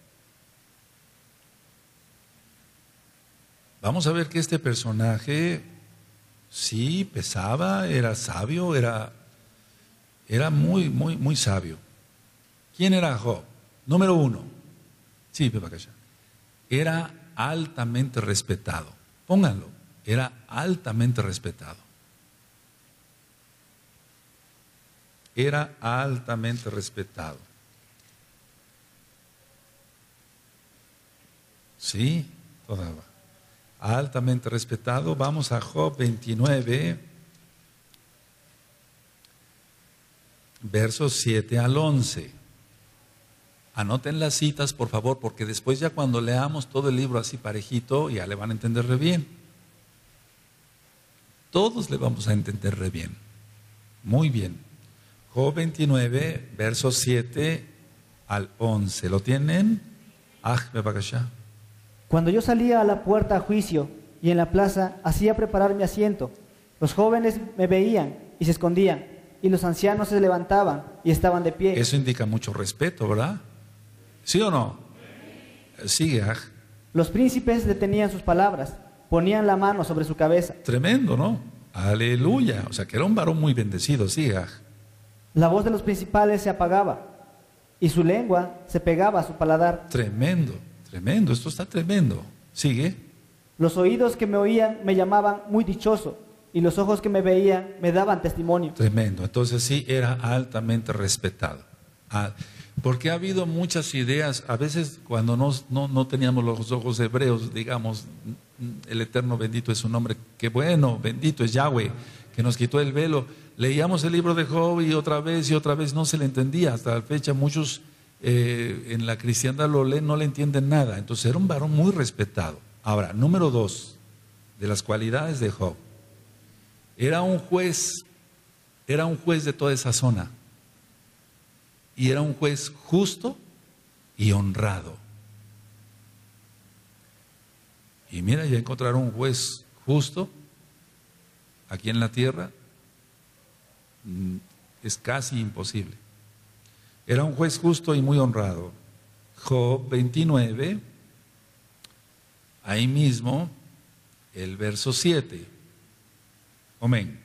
Vamos a ver que este personaje sí pesaba, era sabio, era, era muy, muy, muy sabio. ¿Quién era Job? Número uno. Sí, Pepacaya. Era altamente respetado. Pónganlo. Era altamente respetado. Era altamente respetado. Sí, toda. Altamente respetado. Vamos a Job veintinueve, versos siete al once. Anoten las citas, por favor, porque después ya cuando leamos todo el libro así parejito, ya le van a entender re bien. Todos le vamos a entender re bien. Muy bien. Job veintinueve, versos siete al once. ¿Lo tienen? Ah, me va a callar. Cuando yo salía a la puerta a juicio y en la plaza hacía preparar mi asiento, los jóvenes me veían y se escondían, y los ancianos se levantaban y estaban de pie. Eso indica mucho respeto, ¿verdad? ¿Sí o no? Sigue, aj. Los príncipes detenían sus palabras, ponían la mano sobre su cabeza. Tremendo, ¿no? Aleluya. O sea, que era un varón muy bendecido, sigue, aj. La voz de los principales se apagaba y su lengua se pegaba a su paladar. Tremendo, tremendo. Esto está tremendo. Sigue. Los oídos que me oían me llamaban muy dichoso, y los ojos que me veían me daban testimonio. Tremendo. Entonces sí, era altamente respetado. Ah, porque ha habido muchas ideas, a veces cuando no, no, no teníamos los ojos hebreos, digamos, el Eterno bendito es su nombre, qué bueno, bendito es Yahweh, que nos quitó el velo. Leíamos el libro de Job y otra vez y otra vez no se le entendía. Hasta la fecha muchos eh, en la cristiandad lo leen, no le entienden nada. Entonces era un varón muy respetado. Ahora, número dos, de las cualidades de Job. Era un juez, era un juez de toda esa zona. Y era un juez justo y honrado. Y mira, ya encontrar un juez justo aquí en la tierra es casi imposible. Era un juez justo y muy honrado. Job veintinueve, ahí mismo, el verso siete. Amén.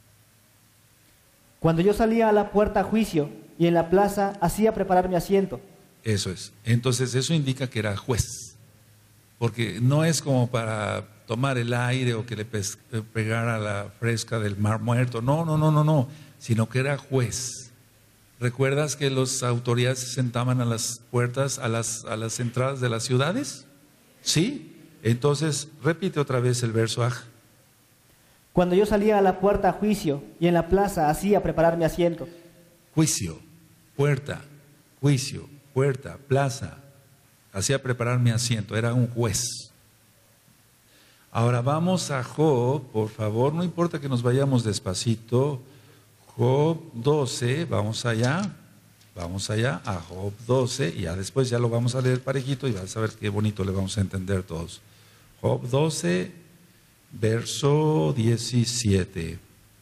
Cuando yo salía a la puerta a juicio y en la plaza hacía preparar mi asiento. Eso es. Entonces eso indica que era juez. porque no es como para tomar el aire o que le pegara la fresca del mar muerto, no, no, no, no, no, sino que era juez. ¿Recuerdas que las autoridades se sentaban a las puertas, a las, a las entradas de las ciudades? ¿Sí? Entonces, repite otra vez el verso Aj. Cuando yo salía a la puerta a juicio y en la plaza hacía preparar mi asiento. Juicio, puerta, juicio, puerta, plaza. Hacía preparar mi asiento, era un juez. Ahora vamos a Job, por favor, no importa que nos vayamos despacito. Job doce, vamos allá, vamos allá a Job doce, y ya después ya lo vamos a leer parejito y vas a ver qué bonito le vamos a entender todos. Job doce, verso diecisiete.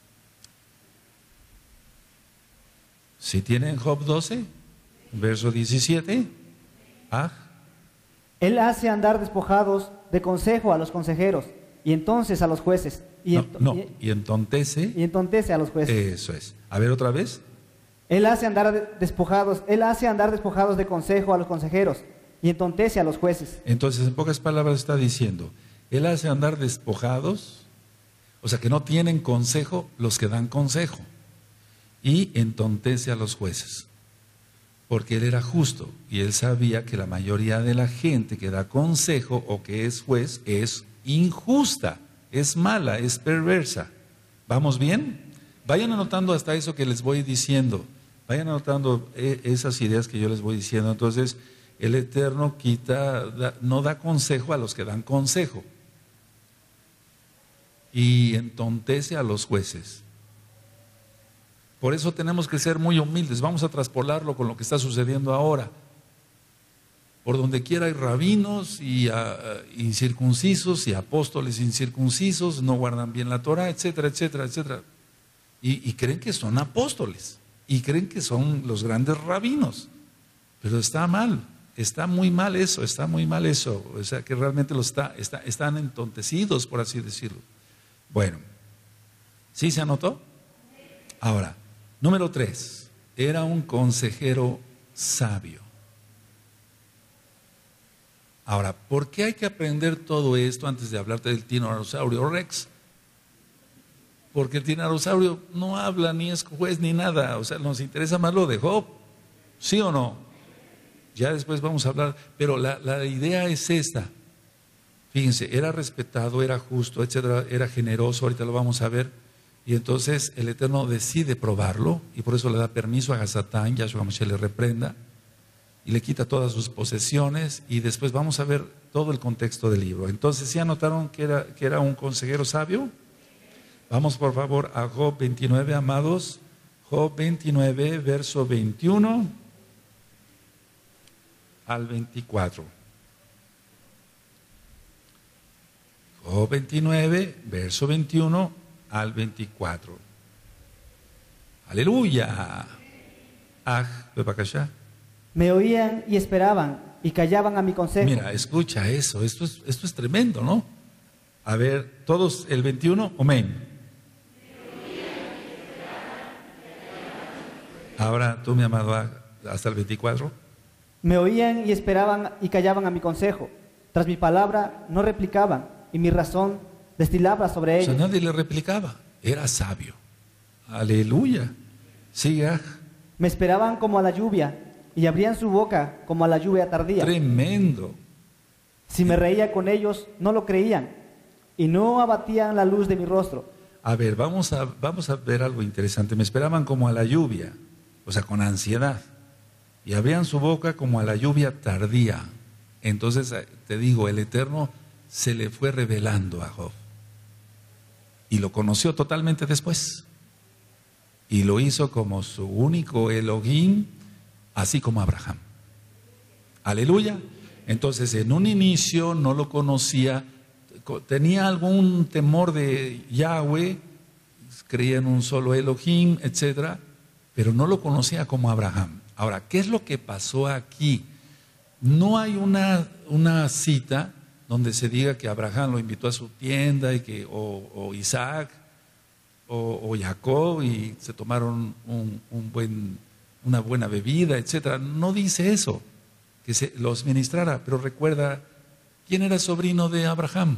¿Sí tienen Job doce? Verso diecisiete. Ah. Él hace andar despojados de consejo a los consejeros y entonces a los jueces. Y, no, no, y entontece. Y entontece a los jueces. Eso es. A ver otra vez. Él hace andar despojados, él hace andar despojados de consejo a los consejeros y entontece a los jueces. Entonces, en pocas palabras está diciendo, él hace andar despojados, o sea que no tienen consejo los que dan consejo, y entontece a los jueces, porque él era justo y él sabía que la mayoría de la gente que da consejo o que es juez es injusta, es mala, es perversa. ¿Vamos bien? Vayan anotando hasta eso que les voy diciendo, vayan anotando esas ideas que yo les voy diciendo. Entonces, el Eterno quita, da, no da consejo a los que dan consejo, y entontece a los jueces. Por eso tenemos que ser muy humildes. Vamos a traspolarlo con lo que está sucediendo ahora. Por donde quiera hay rabinos y uh, incircuncisos y apóstoles incircuncisos, no guardan bien la Torah, etcétera, etcétera, etcétera. Y, y creen que son apóstoles y creen que son los grandes rabinos. Pero está mal, está muy mal eso, está muy mal eso. O sea que realmente lo está, está, están entontecidos, por así decirlo. Bueno, ¿sí se anotó? Ahora, número tres, era un consejero sabio. Ahora, ¿por qué hay que aprender todo esto antes de hablarte del tiranosaurio Rex? Porque el tiranosaurio no habla, ni es juez, ni nada. O sea, nos interesa más lo de Job, ¿sí o no? Ya después vamos a hablar, pero la, la idea es esta. Fíjense, era respetado, era justo, etcétera, era generoso, ahorita lo vamos a ver. Y entonces el Eterno decide probarlo, y por eso le da permiso a Hasatán, Yahshua Mashiach le reprenda, y le quita todas sus posesiones, y después vamos a ver todo el contexto del libro. Entonces, ¿sí anotaron que era, que era un consejero sabio? Vamos por favor a Job veintinueve, amados. Job veintinueve, verso veintiuno al veinticuatro. Job veintinueve, verso veintiuno al veinticuatro. Aleluya. Ah, Bebakashá. Me oían y esperaban y callaban a mi consejo. Mira, escucha eso, esto es, esto es tremendo, ¿no? A ver, todos el veintiuno, amén. Ahora tú, mi amado, hasta el veinticuatro. Me oían y esperaban y callaban a mi consejo. Tras mi palabra no replicaban y mi razón destilaba sobre ellos. O sea, nadie le replicaba, era sabio. Aleluya. Siga. Me esperaban como a la lluvia y abrían su boca como a la lluvia tardía. Tremendo. Si me reía con ellos, no lo creían y no abatían la luz de mi rostro. A ver, vamos a, vamos a ver algo interesante. Me esperaban como a la lluvia, o sea, con ansiedad, y abrían su boca como a la lluvia tardía. Entonces, te digo, el Eterno se le fue revelando a Job y lo conoció totalmente después, y lo hizo como su único Elohim, así como Abraham. Aleluya. Entonces, en un inicio no lo conocía, tenía algún temor de Yahweh, creía en un solo Elohim, etcétera, pero no lo conocía como Abraham. Ahora, ¿qué es lo que pasó aquí? No hay una, una cita donde se diga que Abraham lo invitó a su tienda y que, o, o Isaac o, o Jacob y se tomaron un, un buen, una buena bebida, etcétera. No dice eso, que se los ministrara, pero recuerda ¿Quién era sobrino de Abraham?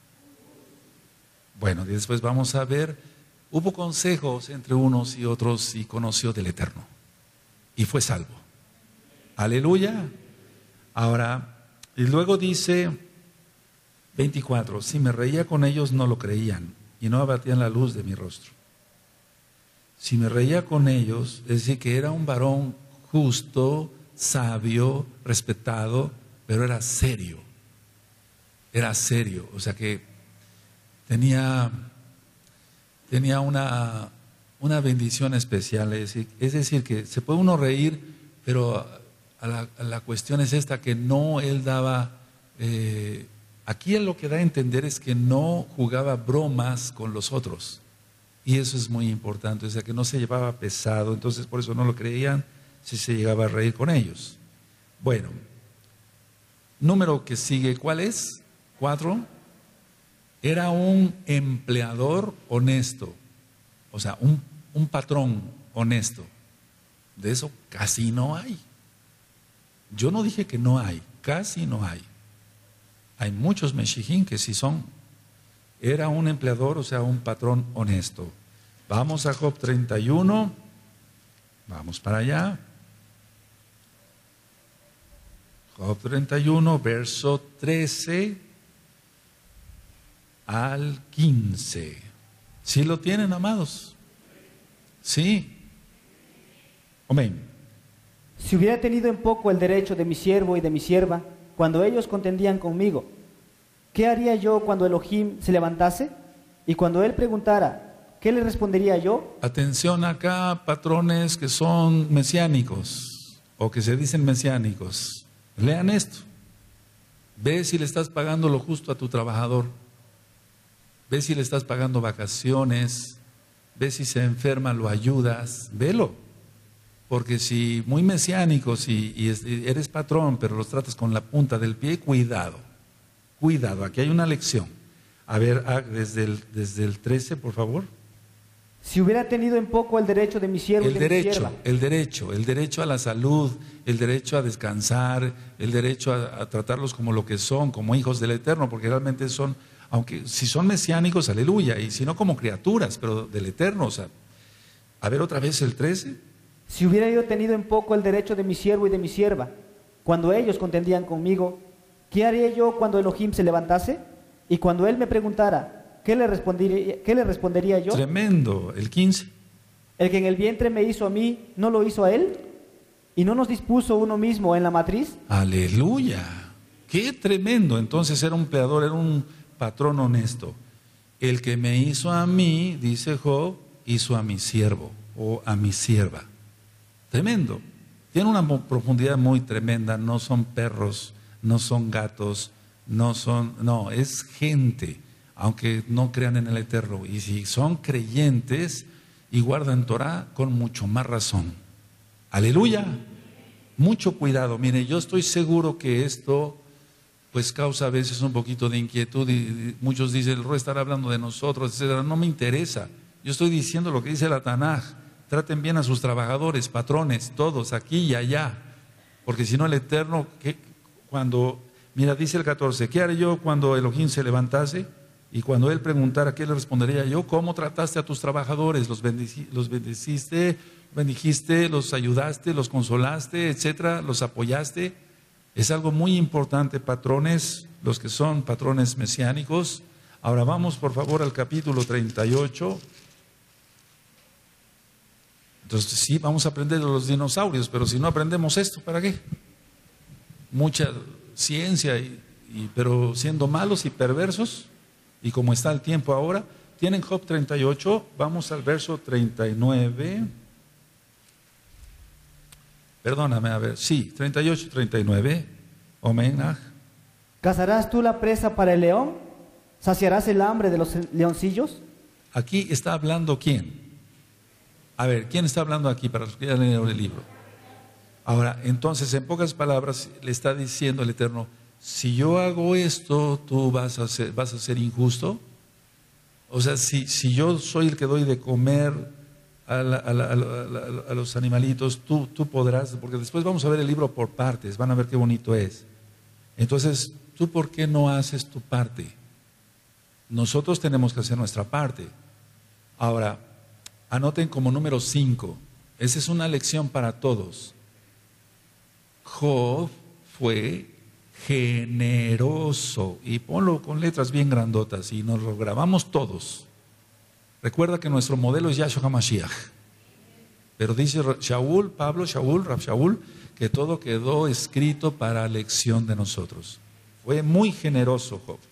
Bueno, después vamos a ver, hubo consejos entre unos y otros y conoció del Eterno. Y fue salvo. Aleluya. Ahora, y luego dice veinticuatro, si me reía con ellos no lo creían y no abatían la luz de mi rostro. Si me reía con ellos, es decir, que era un varón justo, sabio, respetado, pero era serio. Era serio, o sea que tenía, tenía una, una bendición especial. Es decir, es decir, que se puede uno reír, pero a la, a la cuestión es esta, que no él daba, eh, aquí él lo que da a entender es que no jugaba bromas con los otros. Y eso es muy importante, o sea que no se llevaba pesado, entonces por eso no lo creían si se llegaba a reír con ellos. Bueno, número que sigue, ¿cuál es? Cuatro. Era un empleador honesto, o sea, un, un patrón honesto. De eso casi no hay. Yo no dije que no hay, casi no hay. Hay muchos meshijín que sí son. Era un empleador, o sea, un patrón honesto. Vamos a Job treinta y uno. Vamos para allá. Job treinta y uno, verso trece al quince. ¿Sí lo tienen, amados? Sí. Amén. Si hubiera tenido en poco el derecho de mi siervo y de mi sierva, cuando ellos contendían conmigo, ¿qué haría yo cuando Elohim se levantase? Y cuando él preguntara, ¿qué le respondería yo? Atención acá, patrones que son mesiánicos o que se dicen mesiánicos. Lean esto. Ve si le estás pagando lo justo a tu trabajador. Ve si le estás pagando vacaciones. Ve si se enferma, lo ayudas. Velo. Porque si muy mesiánicos y, y eres patrón, pero los tratas con la punta del pie, cuidado. Cuidado, aquí hay una lección. A ver, desde el, desde el trece, por favor. Si hubiera tenido en poco el derecho de mi siervo El y de mi derecho, sierva. el derecho, el derecho a la salud, el derecho a descansar, el derecho a, a tratarlos como lo que son, como hijos del Eterno, porque realmente son, aunque si son mesiánicos, aleluya, y si no como criaturas, pero del Eterno, o sea. A ver otra vez el trece. Si hubiera yo tenido en poco el derecho de mi siervo y de mi sierva, cuando ellos contendían conmigo, ¿qué haría yo cuando Elohim se levantase? Y cuando él me preguntara, ¿qué le respondería, qué le respondería yo? Tremendo, el quince. El que en el vientre me hizo a mí, ¿no lo hizo a él? ¿Y no nos dispuso uno mismo en la matriz? Aleluya, qué tremendo. Entonces era un empleador, era un patrón honesto. El que me hizo a mí, dice Job, hizo a mi siervo o a mi sierva. Tremendo. Tiene una profundidad muy tremenda. No son perros, no son gatos, no son, no, es gente, aunque no crean en el Eterno. Y si son creyentes y guardan Torah, con mucho más razón. Aleluya. Mucho cuidado. Mire, yo estoy seguro que esto pues causa a veces un poquito de inquietud y, y muchos dicen, el Ro estará hablando de nosotros, etcétera. No me interesa. Yo estoy diciendo lo que dice la Tanaj. Traten bien a sus trabajadores, patrones, todos, aquí y allá. Porque si no el Eterno, ¿qué? Cuando, mira, dice el catorce, ¿qué haré yo cuando Elohim se levantase? Y cuando él preguntara, ¿qué le respondería yo? ¿Cómo trataste a tus trabajadores? ¿Los, bendici, los bendeciste, bendijiste, los ayudaste, los consolaste, etcétera? ¿Los apoyaste? Es algo muy importante, patrones, los que son patrones mesiánicos. Ahora vamos, por favor, al capítulo treinta y ocho. Entonces sí, vamos a aprender de los dinosaurios, pero si no aprendemos esto, ¿para qué? Mucha ciencia, y, y, pero siendo malos y perversos, y como está el tiempo ahora, tienen Job treinta y ocho, vamos al verso treinta y nueve. Perdóname, a ver, sí, treinta y ocho, treinta y nueve. Omenaj. ¿Cazarás tú la presa para el león? ¿Saciarás el hambre de los leoncillos? Aquí está hablando ¿quién? A ver, ¿quién está hablando aquí para los que ya leyeron el libro? Ahora, entonces, en pocas palabras, le está diciendo el Eterno, si yo hago esto, ¿tú vas a ser, vas a ser injusto? O sea, si, si yo soy el que doy de comer a, la, a, la, a, la, a los animalitos, tú, tú podrás, porque después vamos a ver el libro por partes, van a ver qué bonito es. Entonces, ¿tú por qué no haces tu parte? Nosotros tenemos que hacer nuestra parte. Ahora, anoten como número cinco. Esa es una lección para todos. Job fue generoso. Y ponlo con letras bien grandotas y nos lo grabamos todos. Recuerda que nuestro modelo es Yahshua HaMashiach. Pero dice Shaul, Pablo, Shaul, Rab Shaul, que todo quedó escrito para lección de nosotros. Fue muy generoso Job.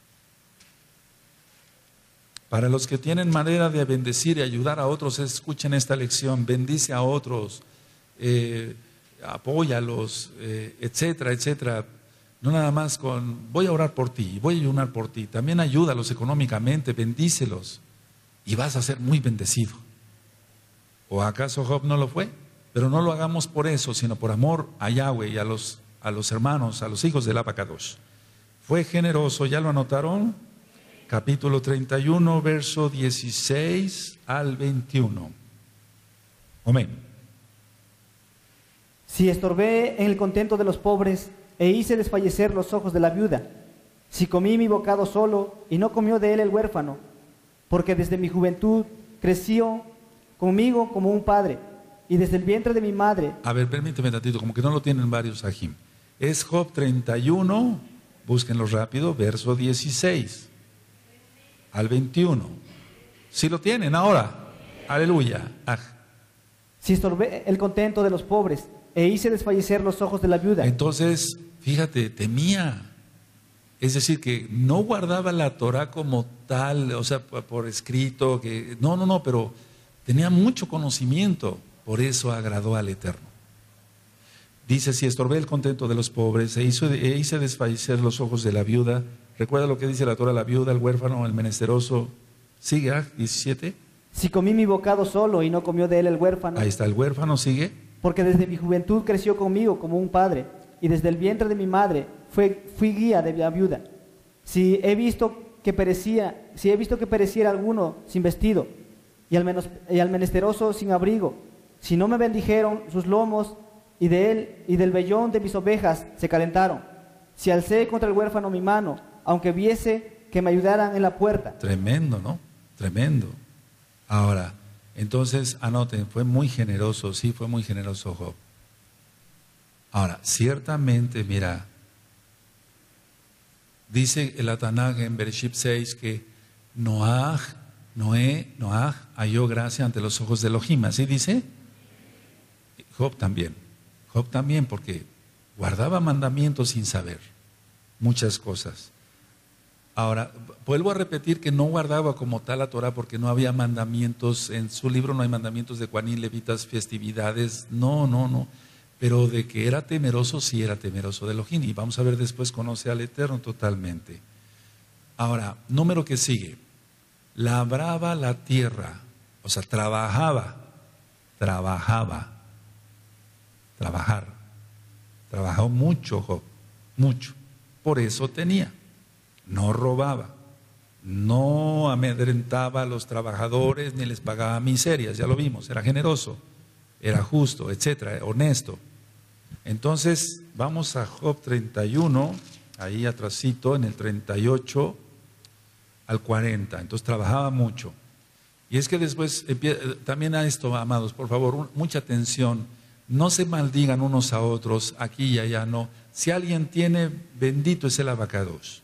Para los que tienen manera de bendecir y ayudar a otros, escuchen esta lección. Bendice a otros, eh, apóyalos, eh, etcétera, etcétera. No nada más con, voy a orar por ti, voy a ayunar por ti. También ayúdalos económicamente, bendícelos. Y vas a ser muy bendecido. ¿O acaso Job no lo fue? Pero no lo hagamos por eso, sino por amor a Yahweh y a los, a los hermanos, a los hijos del Abacadosh. Fue generoso, ¿ya lo anotaron? Capítulo treinta y uno, verso dieciséis al veintiuno. Amén. Si estorbé en el contento de los pobres e hice desfallecer los ojos de la viuda, si comí mi bocado solo y no comió de él el huérfano, porque desde mi juventud creció conmigo como un padre, y desde el vientre de mi madre. A ver, permíteme tantito, como que no lo tienen varios ajim. Es Job treinta y uno, búsquenlo rápido, verso dieciséis al veintiuno. Si lo tienen ahora, aleluya. Ah. Si estorbé el contento de los pobres e hice desfallecer los ojos de la viuda. Entonces, fíjate, temía. Es decir, que no guardaba la Torah como tal, o sea, por escrito, que no, no, no, pero tenía mucho conocimiento, por eso agradó al Eterno. Dice, si estorbé el contento de los pobres e hice, e hice desfallecer los ojos de la viuda. Recuerda lo que dice la Torah, la viuda, el huérfano, el menesteroso. Sigue, ah, diecisiete. Si comí mi bocado solo y no comió de él el huérfano. Ahí está, el huérfano, sigue. Porque desde mi juventud creció conmigo como un padre, y desde el vientre de mi madre fue, fui guía de la viuda. Si he visto que perecía, si he visto que pereciera alguno sin vestido, y al, menos, y al menesteroso sin abrigo, si no me bendijeron sus lomos, y de él y del vellón de mis ovejas se calentaron. Si alcé contra el huérfano mi mano, aunque viese que me ayudaran en la puerta. Tremendo, ¿no? Tremendo. Ahora, entonces anoten, fue muy generoso, sí, fue muy generoso Job. Ahora, ciertamente, mira, dice el Tanaj en Bereshit seis que Noaj, Noé, Noaj halló gracia ante los ojos de Elohim, ¿así dice? Job también, Job también, porque guardaba mandamientos sin saber muchas cosas. Ahora, vuelvo a repetir que no guardaba como tal la Torah porque no había mandamientos, en su libro no hay mandamientos de Kohanim, levitas, festividades, no, no, no, pero de que era temeroso, sí era temeroso de Elohim, y vamos a ver después, conoce al Eterno totalmente. Ahora, número que sigue, labraba la tierra, o sea, trabajaba, trabajaba, trabajar, trabajó mucho Job, mucho, por eso tenía. No robaba, no amedrentaba a los trabajadores ni les pagaba miserias, ya lo vimos, era generoso, era justo, etcétera, honesto. Entonces, vamos a Job treinta y uno, ahí atrasito, en el treinta y ocho al cuarenta. Entonces, trabajaba mucho. Y es que después, también a esto, amados, por favor, mucha atención. No se maldigan unos a otros, aquí y allá, no. Si alguien tiene, bendito es el Abacadosh.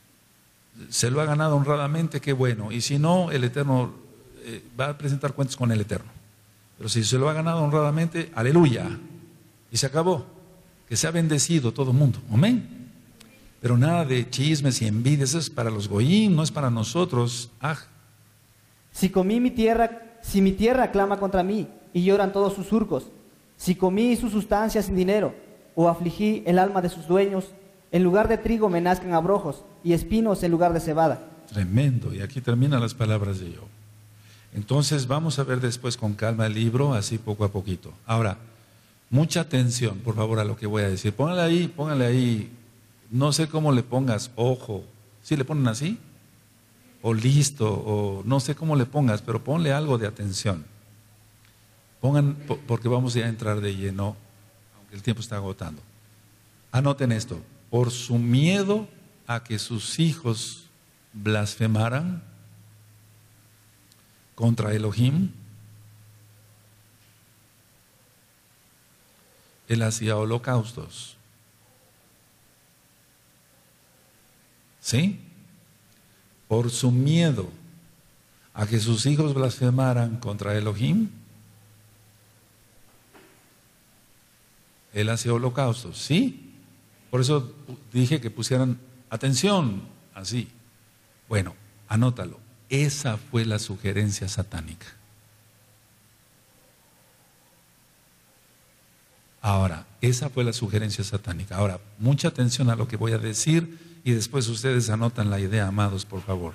Se lo ha ganado honradamente, qué bueno. Y si no, el Eterno eh, va a presentar cuentas con el Eterno. Pero si se lo ha ganado honradamente, aleluya. Y se acabó. Que sea bendecido todo el mundo. Amén. Pero nada de chismes y envidias, eso es para los goyim, no es para nosotros. Ah. Si comí mi tierra, si mi tierra clama contra mí y lloran todos sus surcos, si comí su sustancia sin dinero o afligí el alma de sus dueños, en lugar de trigo me nazcan abrojos y espinos en lugar de cebada. Tremendo, y aquí terminan las palabras de Job. Entonces vamos a ver después con calma el libro, así poco a poquito. Ahora, mucha atención, por favor, a lo que voy a decir. Póngale ahí, póngale ahí, no sé cómo le pongas, ojo. ¿Sí le ponen así? O listo, o no sé cómo le pongas, pero ponle algo de atención. Pongan, porque vamos ya a entrar de lleno, aunque el tiempo está agotando. Anoten esto. Por su miedo a que sus hijos blasfemaran contra Elohim. Él hacía holocaustos. ¿Sí? Por su miedo a que sus hijos blasfemaran contra Elohim, él hacía holocaustos. ¿Sí? Por eso dije que pusieran atención, así. Bueno, anótalo. Esa fue la sugerencia satánica. Ahora, esa fue la sugerencia satánica. Ahora, mucha atención a lo que voy a decir y después ustedes anotan la idea, amados, por favor.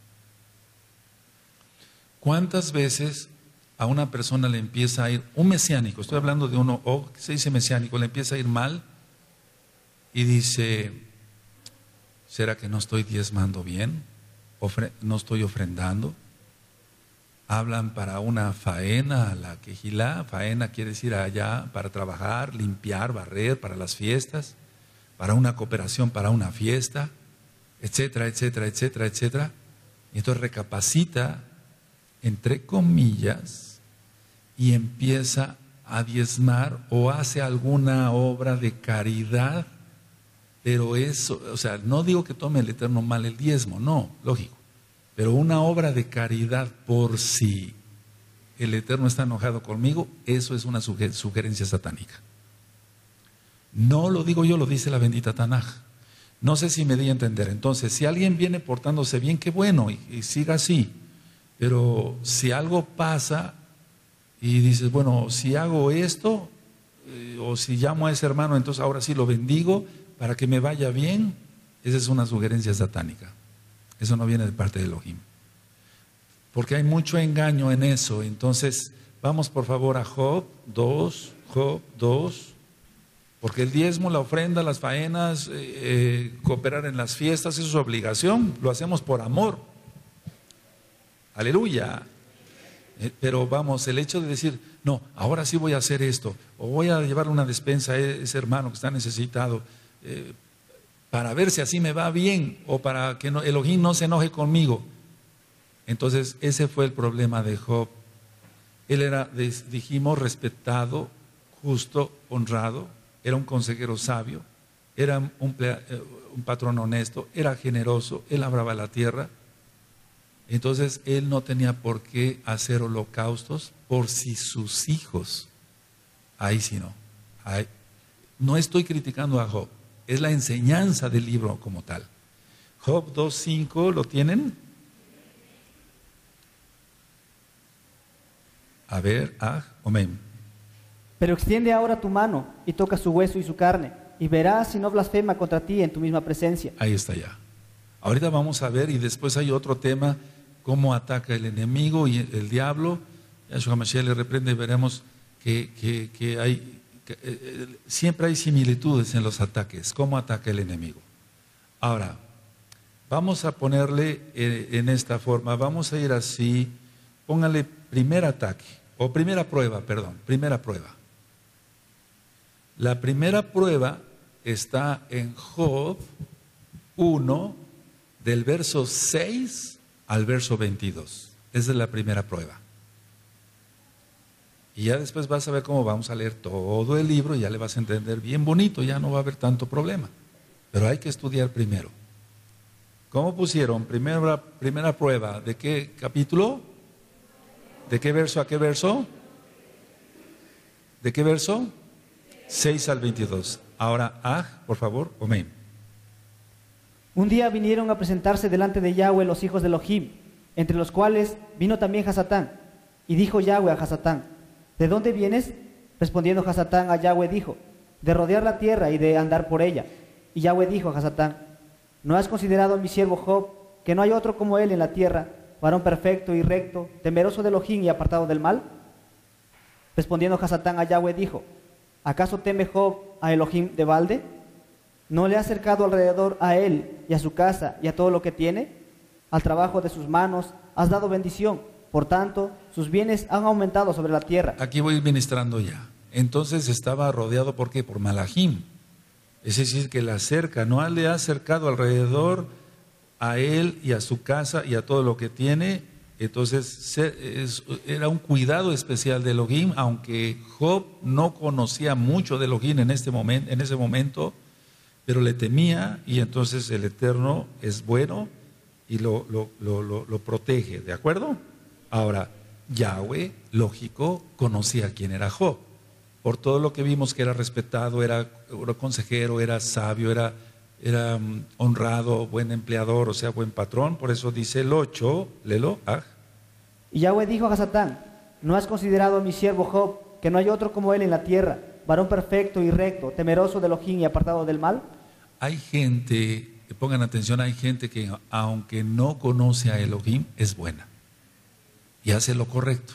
¿Cuántas veces a una persona le empieza a ir, un mesiánico, estoy hablando de uno, o oh, se dice mesiánico, le empieza a ir mal y dice, ¿será que no estoy diezmando bien? Ofre- ¿No estoy ofrendando? Hablan para una faena, la quejilá, faena quiere decir allá para trabajar, limpiar, barrer, para las fiestas, para una cooperación, para una fiesta, etcétera, etcétera, etcétera, etcétera. Y entonces recapacita, entre comillas, y empieza a diezmar o hace alguna obra de caridad, pero eso, o sea, no digo que tome el Eterno mal el diezmo, no, lógico. Pero una obra de caridad por si el Eterno está enojado conmigo, eso es una sugerencia satánica. No lo digo yo, lo dice la bendita Tanaj. No sé si me di a entender. Entonces, si alguien viene portándose bien, qué bueno, y, y siga así. Pero si algo pasa y dices, bueno, si hago esto, eh, o si llamo a ese hermano, entonces ahora sí lo bendigo para que me vaya bien, esa es una sugerencia satánica. Eso no viene de parte de Elohim. Porque hay mucho engaño en eso. Entonces, vamos por favor a Job dos, Job dos. Porque el diezmo, la ofrenda, las faenas, eh, eh, cooperar en las fiestas, eso es obligación. Lo hacemos por amor. Aleluya. Eh, pero vamos, el hecho de decir, no, ahora sí voy a hacer esto, o voy a llevarle una despensa a ese hermano que está necesitado, eh, para ver si así me va bien o para que no, Elohim no se enoje conmigo. Entonces ese fue el problema de Job. Él era, dijimos, respetado, justo, honrado, era un consejero sabio, era un, un patrón honesto, era generoso, él labraba la tierra. Entonces él no tenía por qué hacer holocaustos por si sus hijos, ahí sí no. Ahí, no estoy criticando a Job. Es la enseñanza del libro como tal. Job dos cinco, ¿lo tienen? A ver, ah, amén. Pero extiende ahora tu mano y toca su hueso y su carne, y verás si no blasfema contra ti en tu misma presencia. Ahí está ya. Ahorita vamos a ver, y después hay otro tema, cómo ataca el enemigo y el diablo. Yahshua Mashiach le reprende y veremos que, que, que hay... Siempre hay similitudes en los ataques, cómo ataca el enemigo. Ahora, vamos a ponerle en esta forma, vamos a ir así, póngale primer ataque, o primera prueba, perdón, primera prueba. La primera prueba está en Job uno, del verso seis al verso veintidós. Esa es la primera prueba. Y ya después vas a ver cómo vamos a leer todo el libro y ya le vas a entender bien bonito, ya no va a haber tanto problema. Pero hay que estudiar primero. ¿Cómo pusieron? Primera, primera prueba, ¿de qué capítulo? ¿De qué verso a qué verso? ¿De qué verso? seis al veintidós. Ahora, ah, por favor, amén. Un día vinieron a presentarse delante de Yahweh los hijos de Elohim, entre los cuales vino también Hasatán. Y dijo Yahweh a Hasatán, ¿de dónde vienes? Respondiendo Hasatán a Yahweh dijo, de rodear la tierra y de andar por ella. Y Yahweh dijo a Hasatán, ¿no has considerado a mi siervo Job, que no hay otro como él en la tierra, varón perfecto y recto, temeroso de Elohim y apartado del mal? Respondiendo Hasatán a Yahweh dijo, ¿acaso teme Job a Elohim de balde? ¿No le ha acercado alrededor a él y a su casa y a todo lo que tiene? Al trabajo de sus manos has dado bendición, por tanto, sus bienes han aumentado sobre la tierra. Aquí voy ministrando ya. Entonces estaba rodeado, ¿por qué? Por Malahim. Es decir, que le acerca, no le ha acercado alrededor a él y a su casa y a todo lo que tiene. Entonces es, era un cuidado especial de Elohim, aunque Job no conocía mucho de Elohim en, este momento, en ese momento, pero le temía, y entonces el Eterno es bueno y lo, lo, lo, lo, lo protege, ¿de acuerdo? Ahora, Yahweh, lógico, conocía quién era Job, por todo lo que vimos que era respetado, era, era consejero, era sabio, era, era um, honrado, buen empleador, o sea, buen patrón. Por eso dice el ocho, léelo. Ah. Y Yahweh dijo a Hasatán: ¿no has considerado a mi siervo Job, que no hay otro como él en la tierra, varón perfecto y recto, temeroso de Elohim y apartado del mal? Hay gente, pongan atención, hay gente que aunque no conoce a Elohim, es buena y hace lo correcto.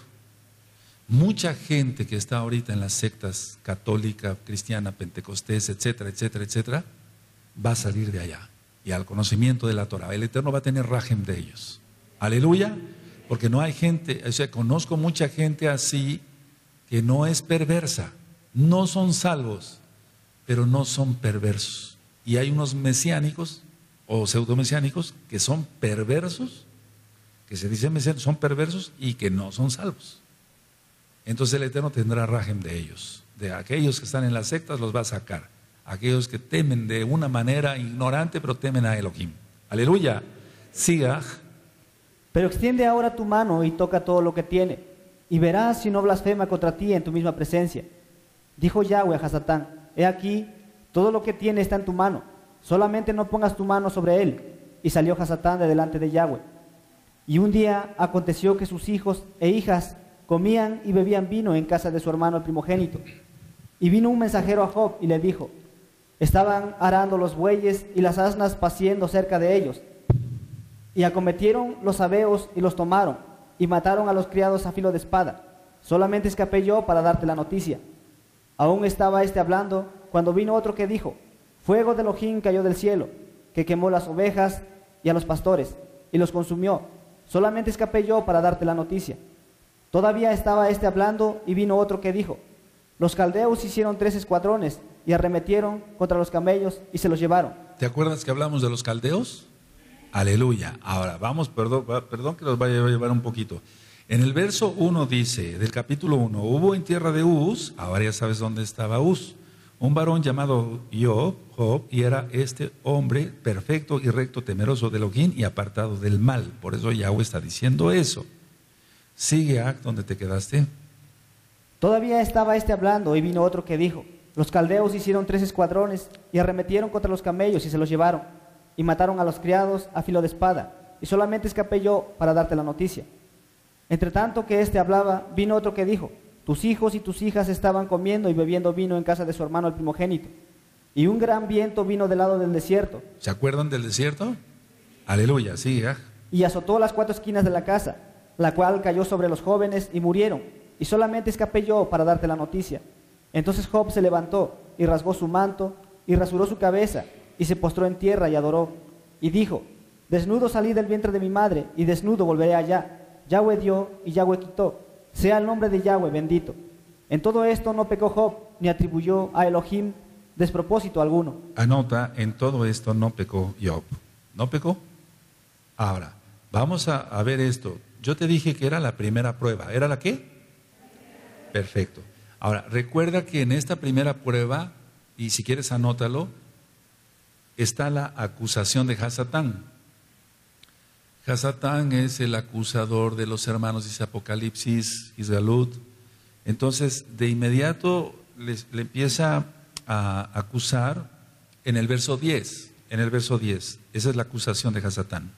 Mucha gente que está ahorita en las sectas católica, cristiana, pentecostés, etcétera, etcétera, etcétera, va a salir de allá y al conocimiento de la Torah. El Eterno va a tener rajem de ellos. Aleluya. Porque no hay gente, o sea, conozco mucha gente así que no es perversa, no son salvos, pero no son perversos. Y hay unos mesiánicos o pseudomesiánicos que son perversos, que se dicen mesiánicos, son perversos y que no son salvos. Entonces el Eterno tendrá rajem de ellos. De aquellos que están en las sectas los va a sacar. Aquellos que temen de una manera ignorante, pero temen a Elohim. Aleluya. Siga. Pero extiende ahora tu mano y toca todo lo que tiene, y verás si no blasfema contra ti en tu misma presencia. Dijo Yahweh a Hasatán: he aquí, todo lo que tiene está en tu mano, solamente no pongas tu mano sobre él. Y salió Hasatán de delante de Yahweh. Y un día aconteció que sus hijos e hijas comían y bebían vino en casa de su hermano el primogénito. Y vino un mensajero a Job y le dijo: estaban arando los bueyes y las asnas paciendo cerca de ellos. Y acometieron los sabeos y los tomaron, y mataron a los criados a filo de espada. Solamente escapé yo para darte la noticia. Aún estaba éste hablando, cuando vino otro que dijo: fuego de Elohim cayó del cielo, que quemó las ovejas y a los pastores, y los consumió. Solamente escapé yo para darte la noticia. Todavía estaba éste hablando, y vino otro que dijo: los caldeos hicieron tres escuadrones, y arremetieron contra los camellos, y se los llevaron. ¿Te acuerdas que hablamos de los caldeos? Aleluya. Ahora, vamos, perdón, perdón que los vaya a llevar un poquito. En el verso uno dice, del capítulo uno, hubo en tierra de Uz, ahora ya sabes dónde estaba Uz, un varón llamado Job, Job, y era este hombre perfecto y recto, temeroso de Elohim y apartado del mal. Por eso Yahweh está diciendo eso. Sigue, Ac, ¿dónde te quedaste? Todavía estaba este hablando, y vino otro que dijo: los caldeos hicieron tres escuadrones, y arremetieron contra los camellos, y se los llevaron. Y mataron a los criados a filo de espada, y solamente escapé yo para darte la noticia. Entre tanto que éste hablaba, vino otro que dijo: tus hijos y tus hijas estaban comiendo y bebiendo vino en casa de su hermano el primogénito. Y un gran viento vino del lado del desierto. ¿Se acuerdan del desierto? Aleluya, sí. ¿eh? Y azotó las cuatro esquinas de la casa, la cual cayó sobre los jóvenes y murieron. Y solamente escapé yo para darte la noticia. Entonces Job se levantó y rasgó su manto y rasuró su cabeza, y se postró en tierra y adoró, y dijo: desnudo salí del vientre de mi madre, y desnudo volveré allá. Yahweh dio y Yahweh quitó, sea el nombre de Yahweh bendito. En todo esto no pecó Job, ni atribuyó a Elohim despropósito alguno. Anota, en todo esto no pecó Job. ¿No pecó? Ahora, vamos a, a ver esto. Yo te dije que era la primera prueba. ¿Era la qué? Perfecto. Ahora, recuerda que en esta primera prueba, y si quieres anótalo, está la acusación de Hasatán. Hasatán es el acusador de los hermanos, dice Apocalipsis, Isgalut. Entonces, de inmediato les, le empieza a acusar en el verso diez. En el verso diez, esa es la acusación de Hasatán.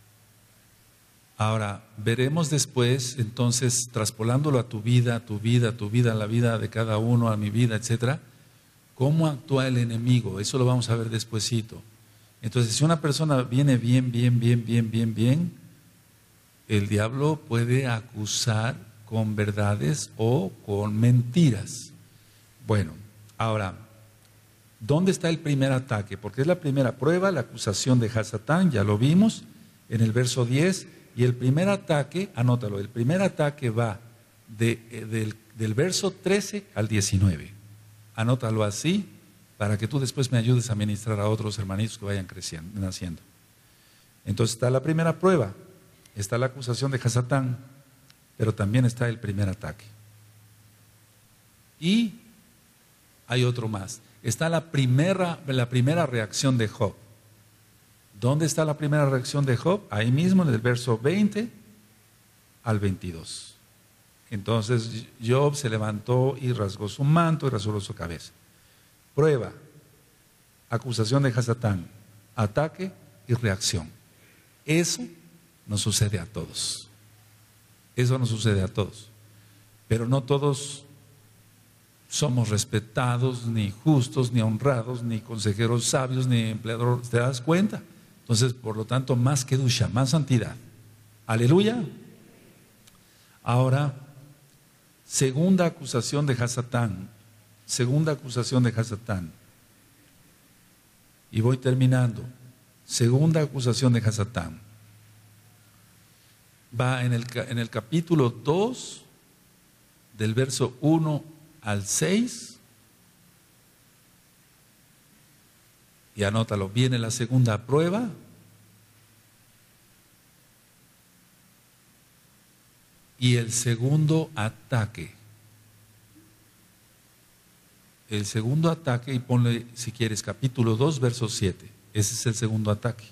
Ahora, veremos después, entonces, traspolándolo a tu vida, a tu vida, a tu vida, a la vida de cada uno, a mi vida, etcétera, cómo actúa el enemigo. Eso lo vamos a ver despuesito. Entonces, si una persona viene bien, bien, bien, bien, bien, bien, el diablo puede acusar con verdades o con mentiras. Bueno, ahora, ¿dónde está el primer ataque? Porque es la primera prueba, la acusación de Hasatán, ya lo vimos en el verso diez, y el primer ataque, anótalo, el primer ataque va de, del, del verso trece al diecinueve. Anótalo así, para que tú después me ayudes a ministrar a otros hermanitos que vayan creciendo, naciendo. Entonces está la primera prueba, está la acusación de Hasatán, pero también está el primer ataque. Y hay otro más, está la primera, la primera reacción de Job. ¿Dónde está la primera reacción de Job? Ahí mismo en el verso veinte al veintidós. Entonces Job se levantó y rasgó su manto y rasuró su cabeza. Prueba, acusación de Hasatán, ataque y reacción. Eso nos sucede a todos. Eso nos sucede a todos. Pero no todos somos respetados, ni justos, ni honrados, ni consejeros sabios, ni empleadores. ¿Te das cuenta? Entonces, por lo tanto, más kedusha, más santidad. Aleluya. Ahora, segunda acusación de Hasatán. Segunda acusación de Hasatán. Y voy terminando. Segunda acusación de Hasatán. Va en el, en el capítulo dos, del verso uno al seis. Y anótalo, viene la segunda prueba. Y el segundo ataque. El segundo ataque, y ponle si quieres capítulo dos, verso siete. Ese es el segundo ataque.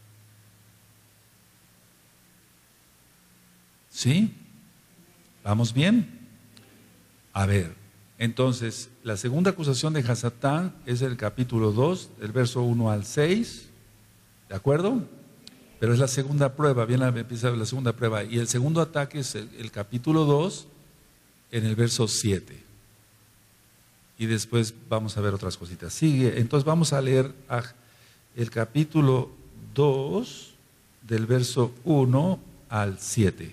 ¿Sí? ¿Vamos bien? A ver, entonces, la segunda acusación de Hasatán es el capítulo dos, del verso uno al seis. ¿De acuerdo? Pero es la segunda prueba, bien empieza la segunda prueba. Y el segundo ataque es el, el capítulo dos, en el verso siete. Y después vamos a ver otras cositas. Sigue, entonces vamos a leer a el capítulo dos, del verso uno al siete.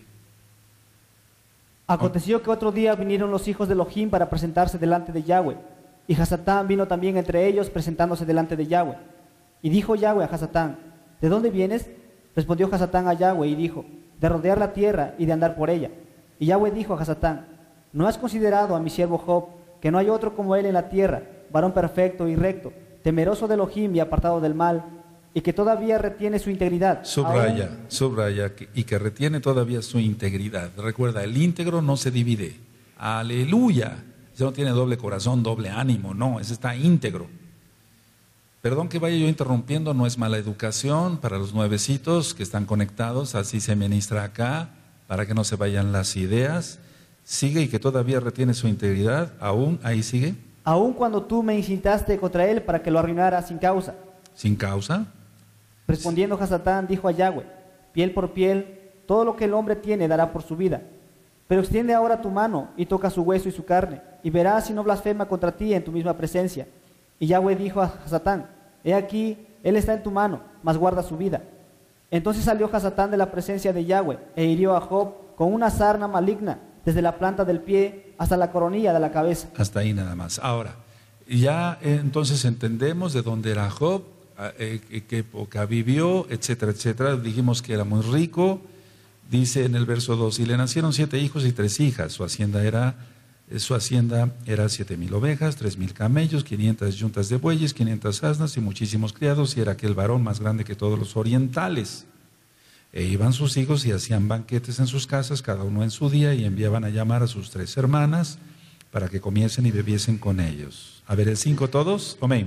Aconteció que otro día vinieron los hijos de Elohim para presentarse delante de Yahweh. Y Hasatán vino también entre ellos presentándose delante de Yahweh. Y dijo Yahweh a Hasatán, ¿de dónde vienes? Respondió Hasatán a Yahweh y dijo, de rodear la tierra y de andar por ella. Y Yahweh dijo a Hasatán, ¿no has considerado a mi siervo Job, que no hay otro como él en la tierra, varón perfecto y recto, temeroso de Elohim y apartado del mal, y que todavía retiene su integridad? Subraya, Aún... subraya, que, y que retiene todavía su integridad. Recuerda, el íntegro no se divide. Aleluya. Ese no tiene doble corazón, doble ánimo, no, ese está íntegro. Perdón que vaya yo interrumpiendo, no es mala educación para los nuevecitos que están conectados, así se ministra acá, para que no se vayan las ideas. Sigue, y que todavía retiene su integridad, aún, ahí sigue. Aún cuando tú me incitaste contra él para que lo arruinara sin causa. ¿Sin causa? Respondiendo Hasatán dijo a Yahweh, piel por piel, todo lo que el hombre tiene dará por su vida. Pero extiende ahora tu mano y toca su hueso y su carne, y verás si no blasfema contra ti en tu misma presencia. Y Yahweh dijo a Hasatán, he aquí, él está en tu mano, mas guarda su vida. Entonces salió Hasatán de la presencia de Yahweh, e hirió a Job con una sarna maligna, desde la planta del pie hasta la coronilla de la cabeza. Hasta ahí nada más. Ahora, ya eh, entonces entendemos de dónde era Job, eh, eh, qué época vivió, etcétera, etcétera. Dijimos que era muy rico. Dice en el verso dos, y le nacieron siete hijos y tres hijas. Su hacienda era, eh, su hacienda era siete mil ovejas, tres mil camellos, quinientas yuntas de bueyes, quinientas asnas y muchísimos criados, y era aquel varón más grande que todos los orientales. E iban sus hijos y hacían banquetes en sus casas, cada uno en su día, y enviaban a llamar a sus tres hermanas para que comiesen y bebiesen con ellos. A ver, el cinco todos, amén.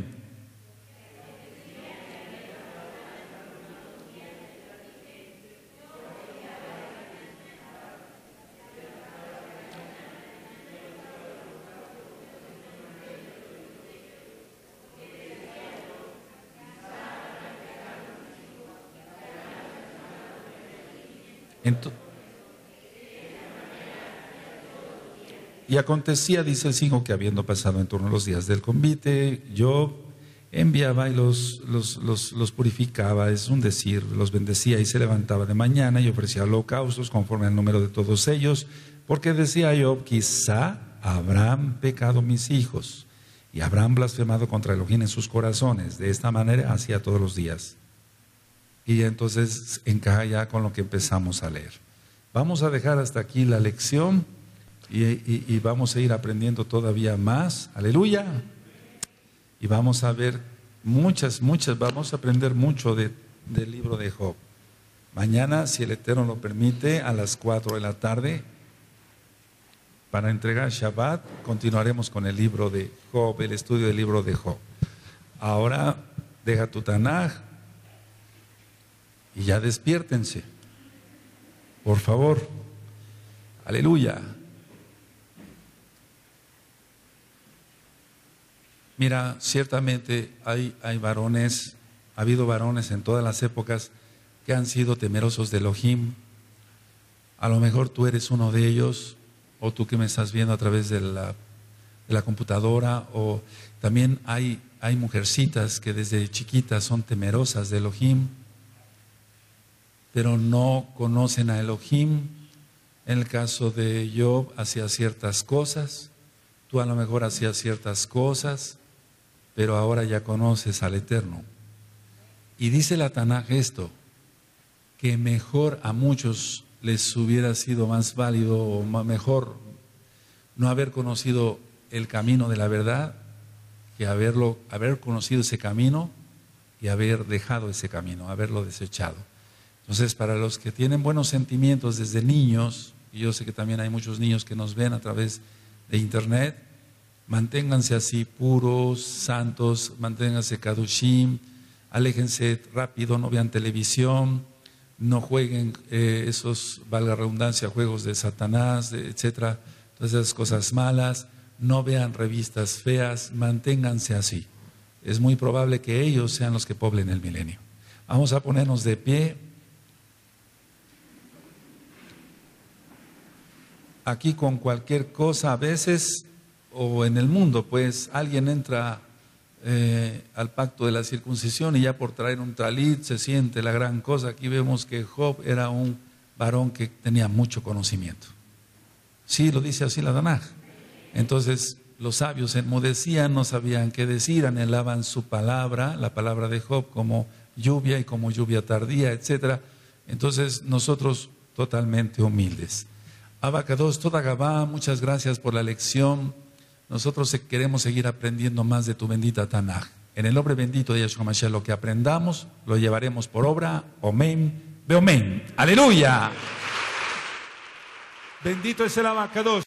Entonces, y acontecía, dice el cinco, que habiendo pasado en turno los días del convite, yo enviaba y los, los, los, los purificaba, es un decir, los bendecía, y se levantaba de mañana y ofrecía holocaustos conforme al número de todos ellos, porque decía yo, quizá habrán pecado mis hijos y habrán blasfemado contra Elohim en sus corazones. De esta manera hacía todos los días. Y entonces encaja ya con lo que empezamos a leer. Vamos a dejar hasta aquí la lección y, y, y vamos a ir aprendiendo todavía más. Aleluya. y vamos a ver muchas, muchas, vamos a aprender mucho de, del libro de Job. Mañana, si el Eterno lo permite, a las cuatro de la tarde, para entregar Shabbat, continuaremos con el libro de Job, el estudio del libro de Job. Ahora, deja tu Tanaj y ya despiértense, por favor. Aleluya. Mira, ciertamente hay, hay varones, ha habido varones en todas las épocas que han sido temerosos de Elohim. A lo mejor tú eres uno de ellos, o tú que me estás viendo a través de la, de la computadora, o también hay, hay mujercitas que desde chiquitas son temerosas de Elohim, pero no conocen a Elohim. En el caso de Job, hacía ciertas cosas, tú a lo mejor hacías ciertas cosas, pero ahora ya conoces al Eterno. Y dice la Tanaj esto, que mejor a muchos les hubiera sido más válido o mejor no haber conocido el camino de la verdad que haberlo, haber conocido ese camino y haber dejado ese camino, haberlo desechado. Entonces, para los que tienen buenos sentimientos desde niños, y yo sé que también hay muchos niños que nos ven a través de internet, manténganse así puros, santos, manténganse kadushim, aléjense rápido, no vean televisión, no jueguen eh, esos, valga la redundancia, juegos de Satanás, de, etcétera, todas esas cosas malas, no vean revistas feas, manténganse así. Es muy probable que ellos sean los que poblen el milenio. Vamos a ponernos de pie. Aquí con cualquier cosa a veces, o en el mundo, pues alguien entra eh, al pacto de la circuncisión y ya por traer un talit se siente la gran cosa. Aquí vemos que Job era un varón que tenía mucho conocimiento. Sí, lo dice así la Tanaj. Entonces los sabios se enmudecían, no sabían qué decir, anhelaban su palabra, la palabra de Job, como lluvia y como lluvia tardía, etcétera. Entonces nosotros totalmente humildes. Abacados, toda Gabá, muchas gracias por la lección. Nosotros queremos seguir aprendiendo más de tu bendita Tanaj. En el nombre bendito de Yahshua Mashiach, lo que aprendamos, lo llevaremos por obra. Omen, Beomen. Aleluya. Bendito es el Abacados.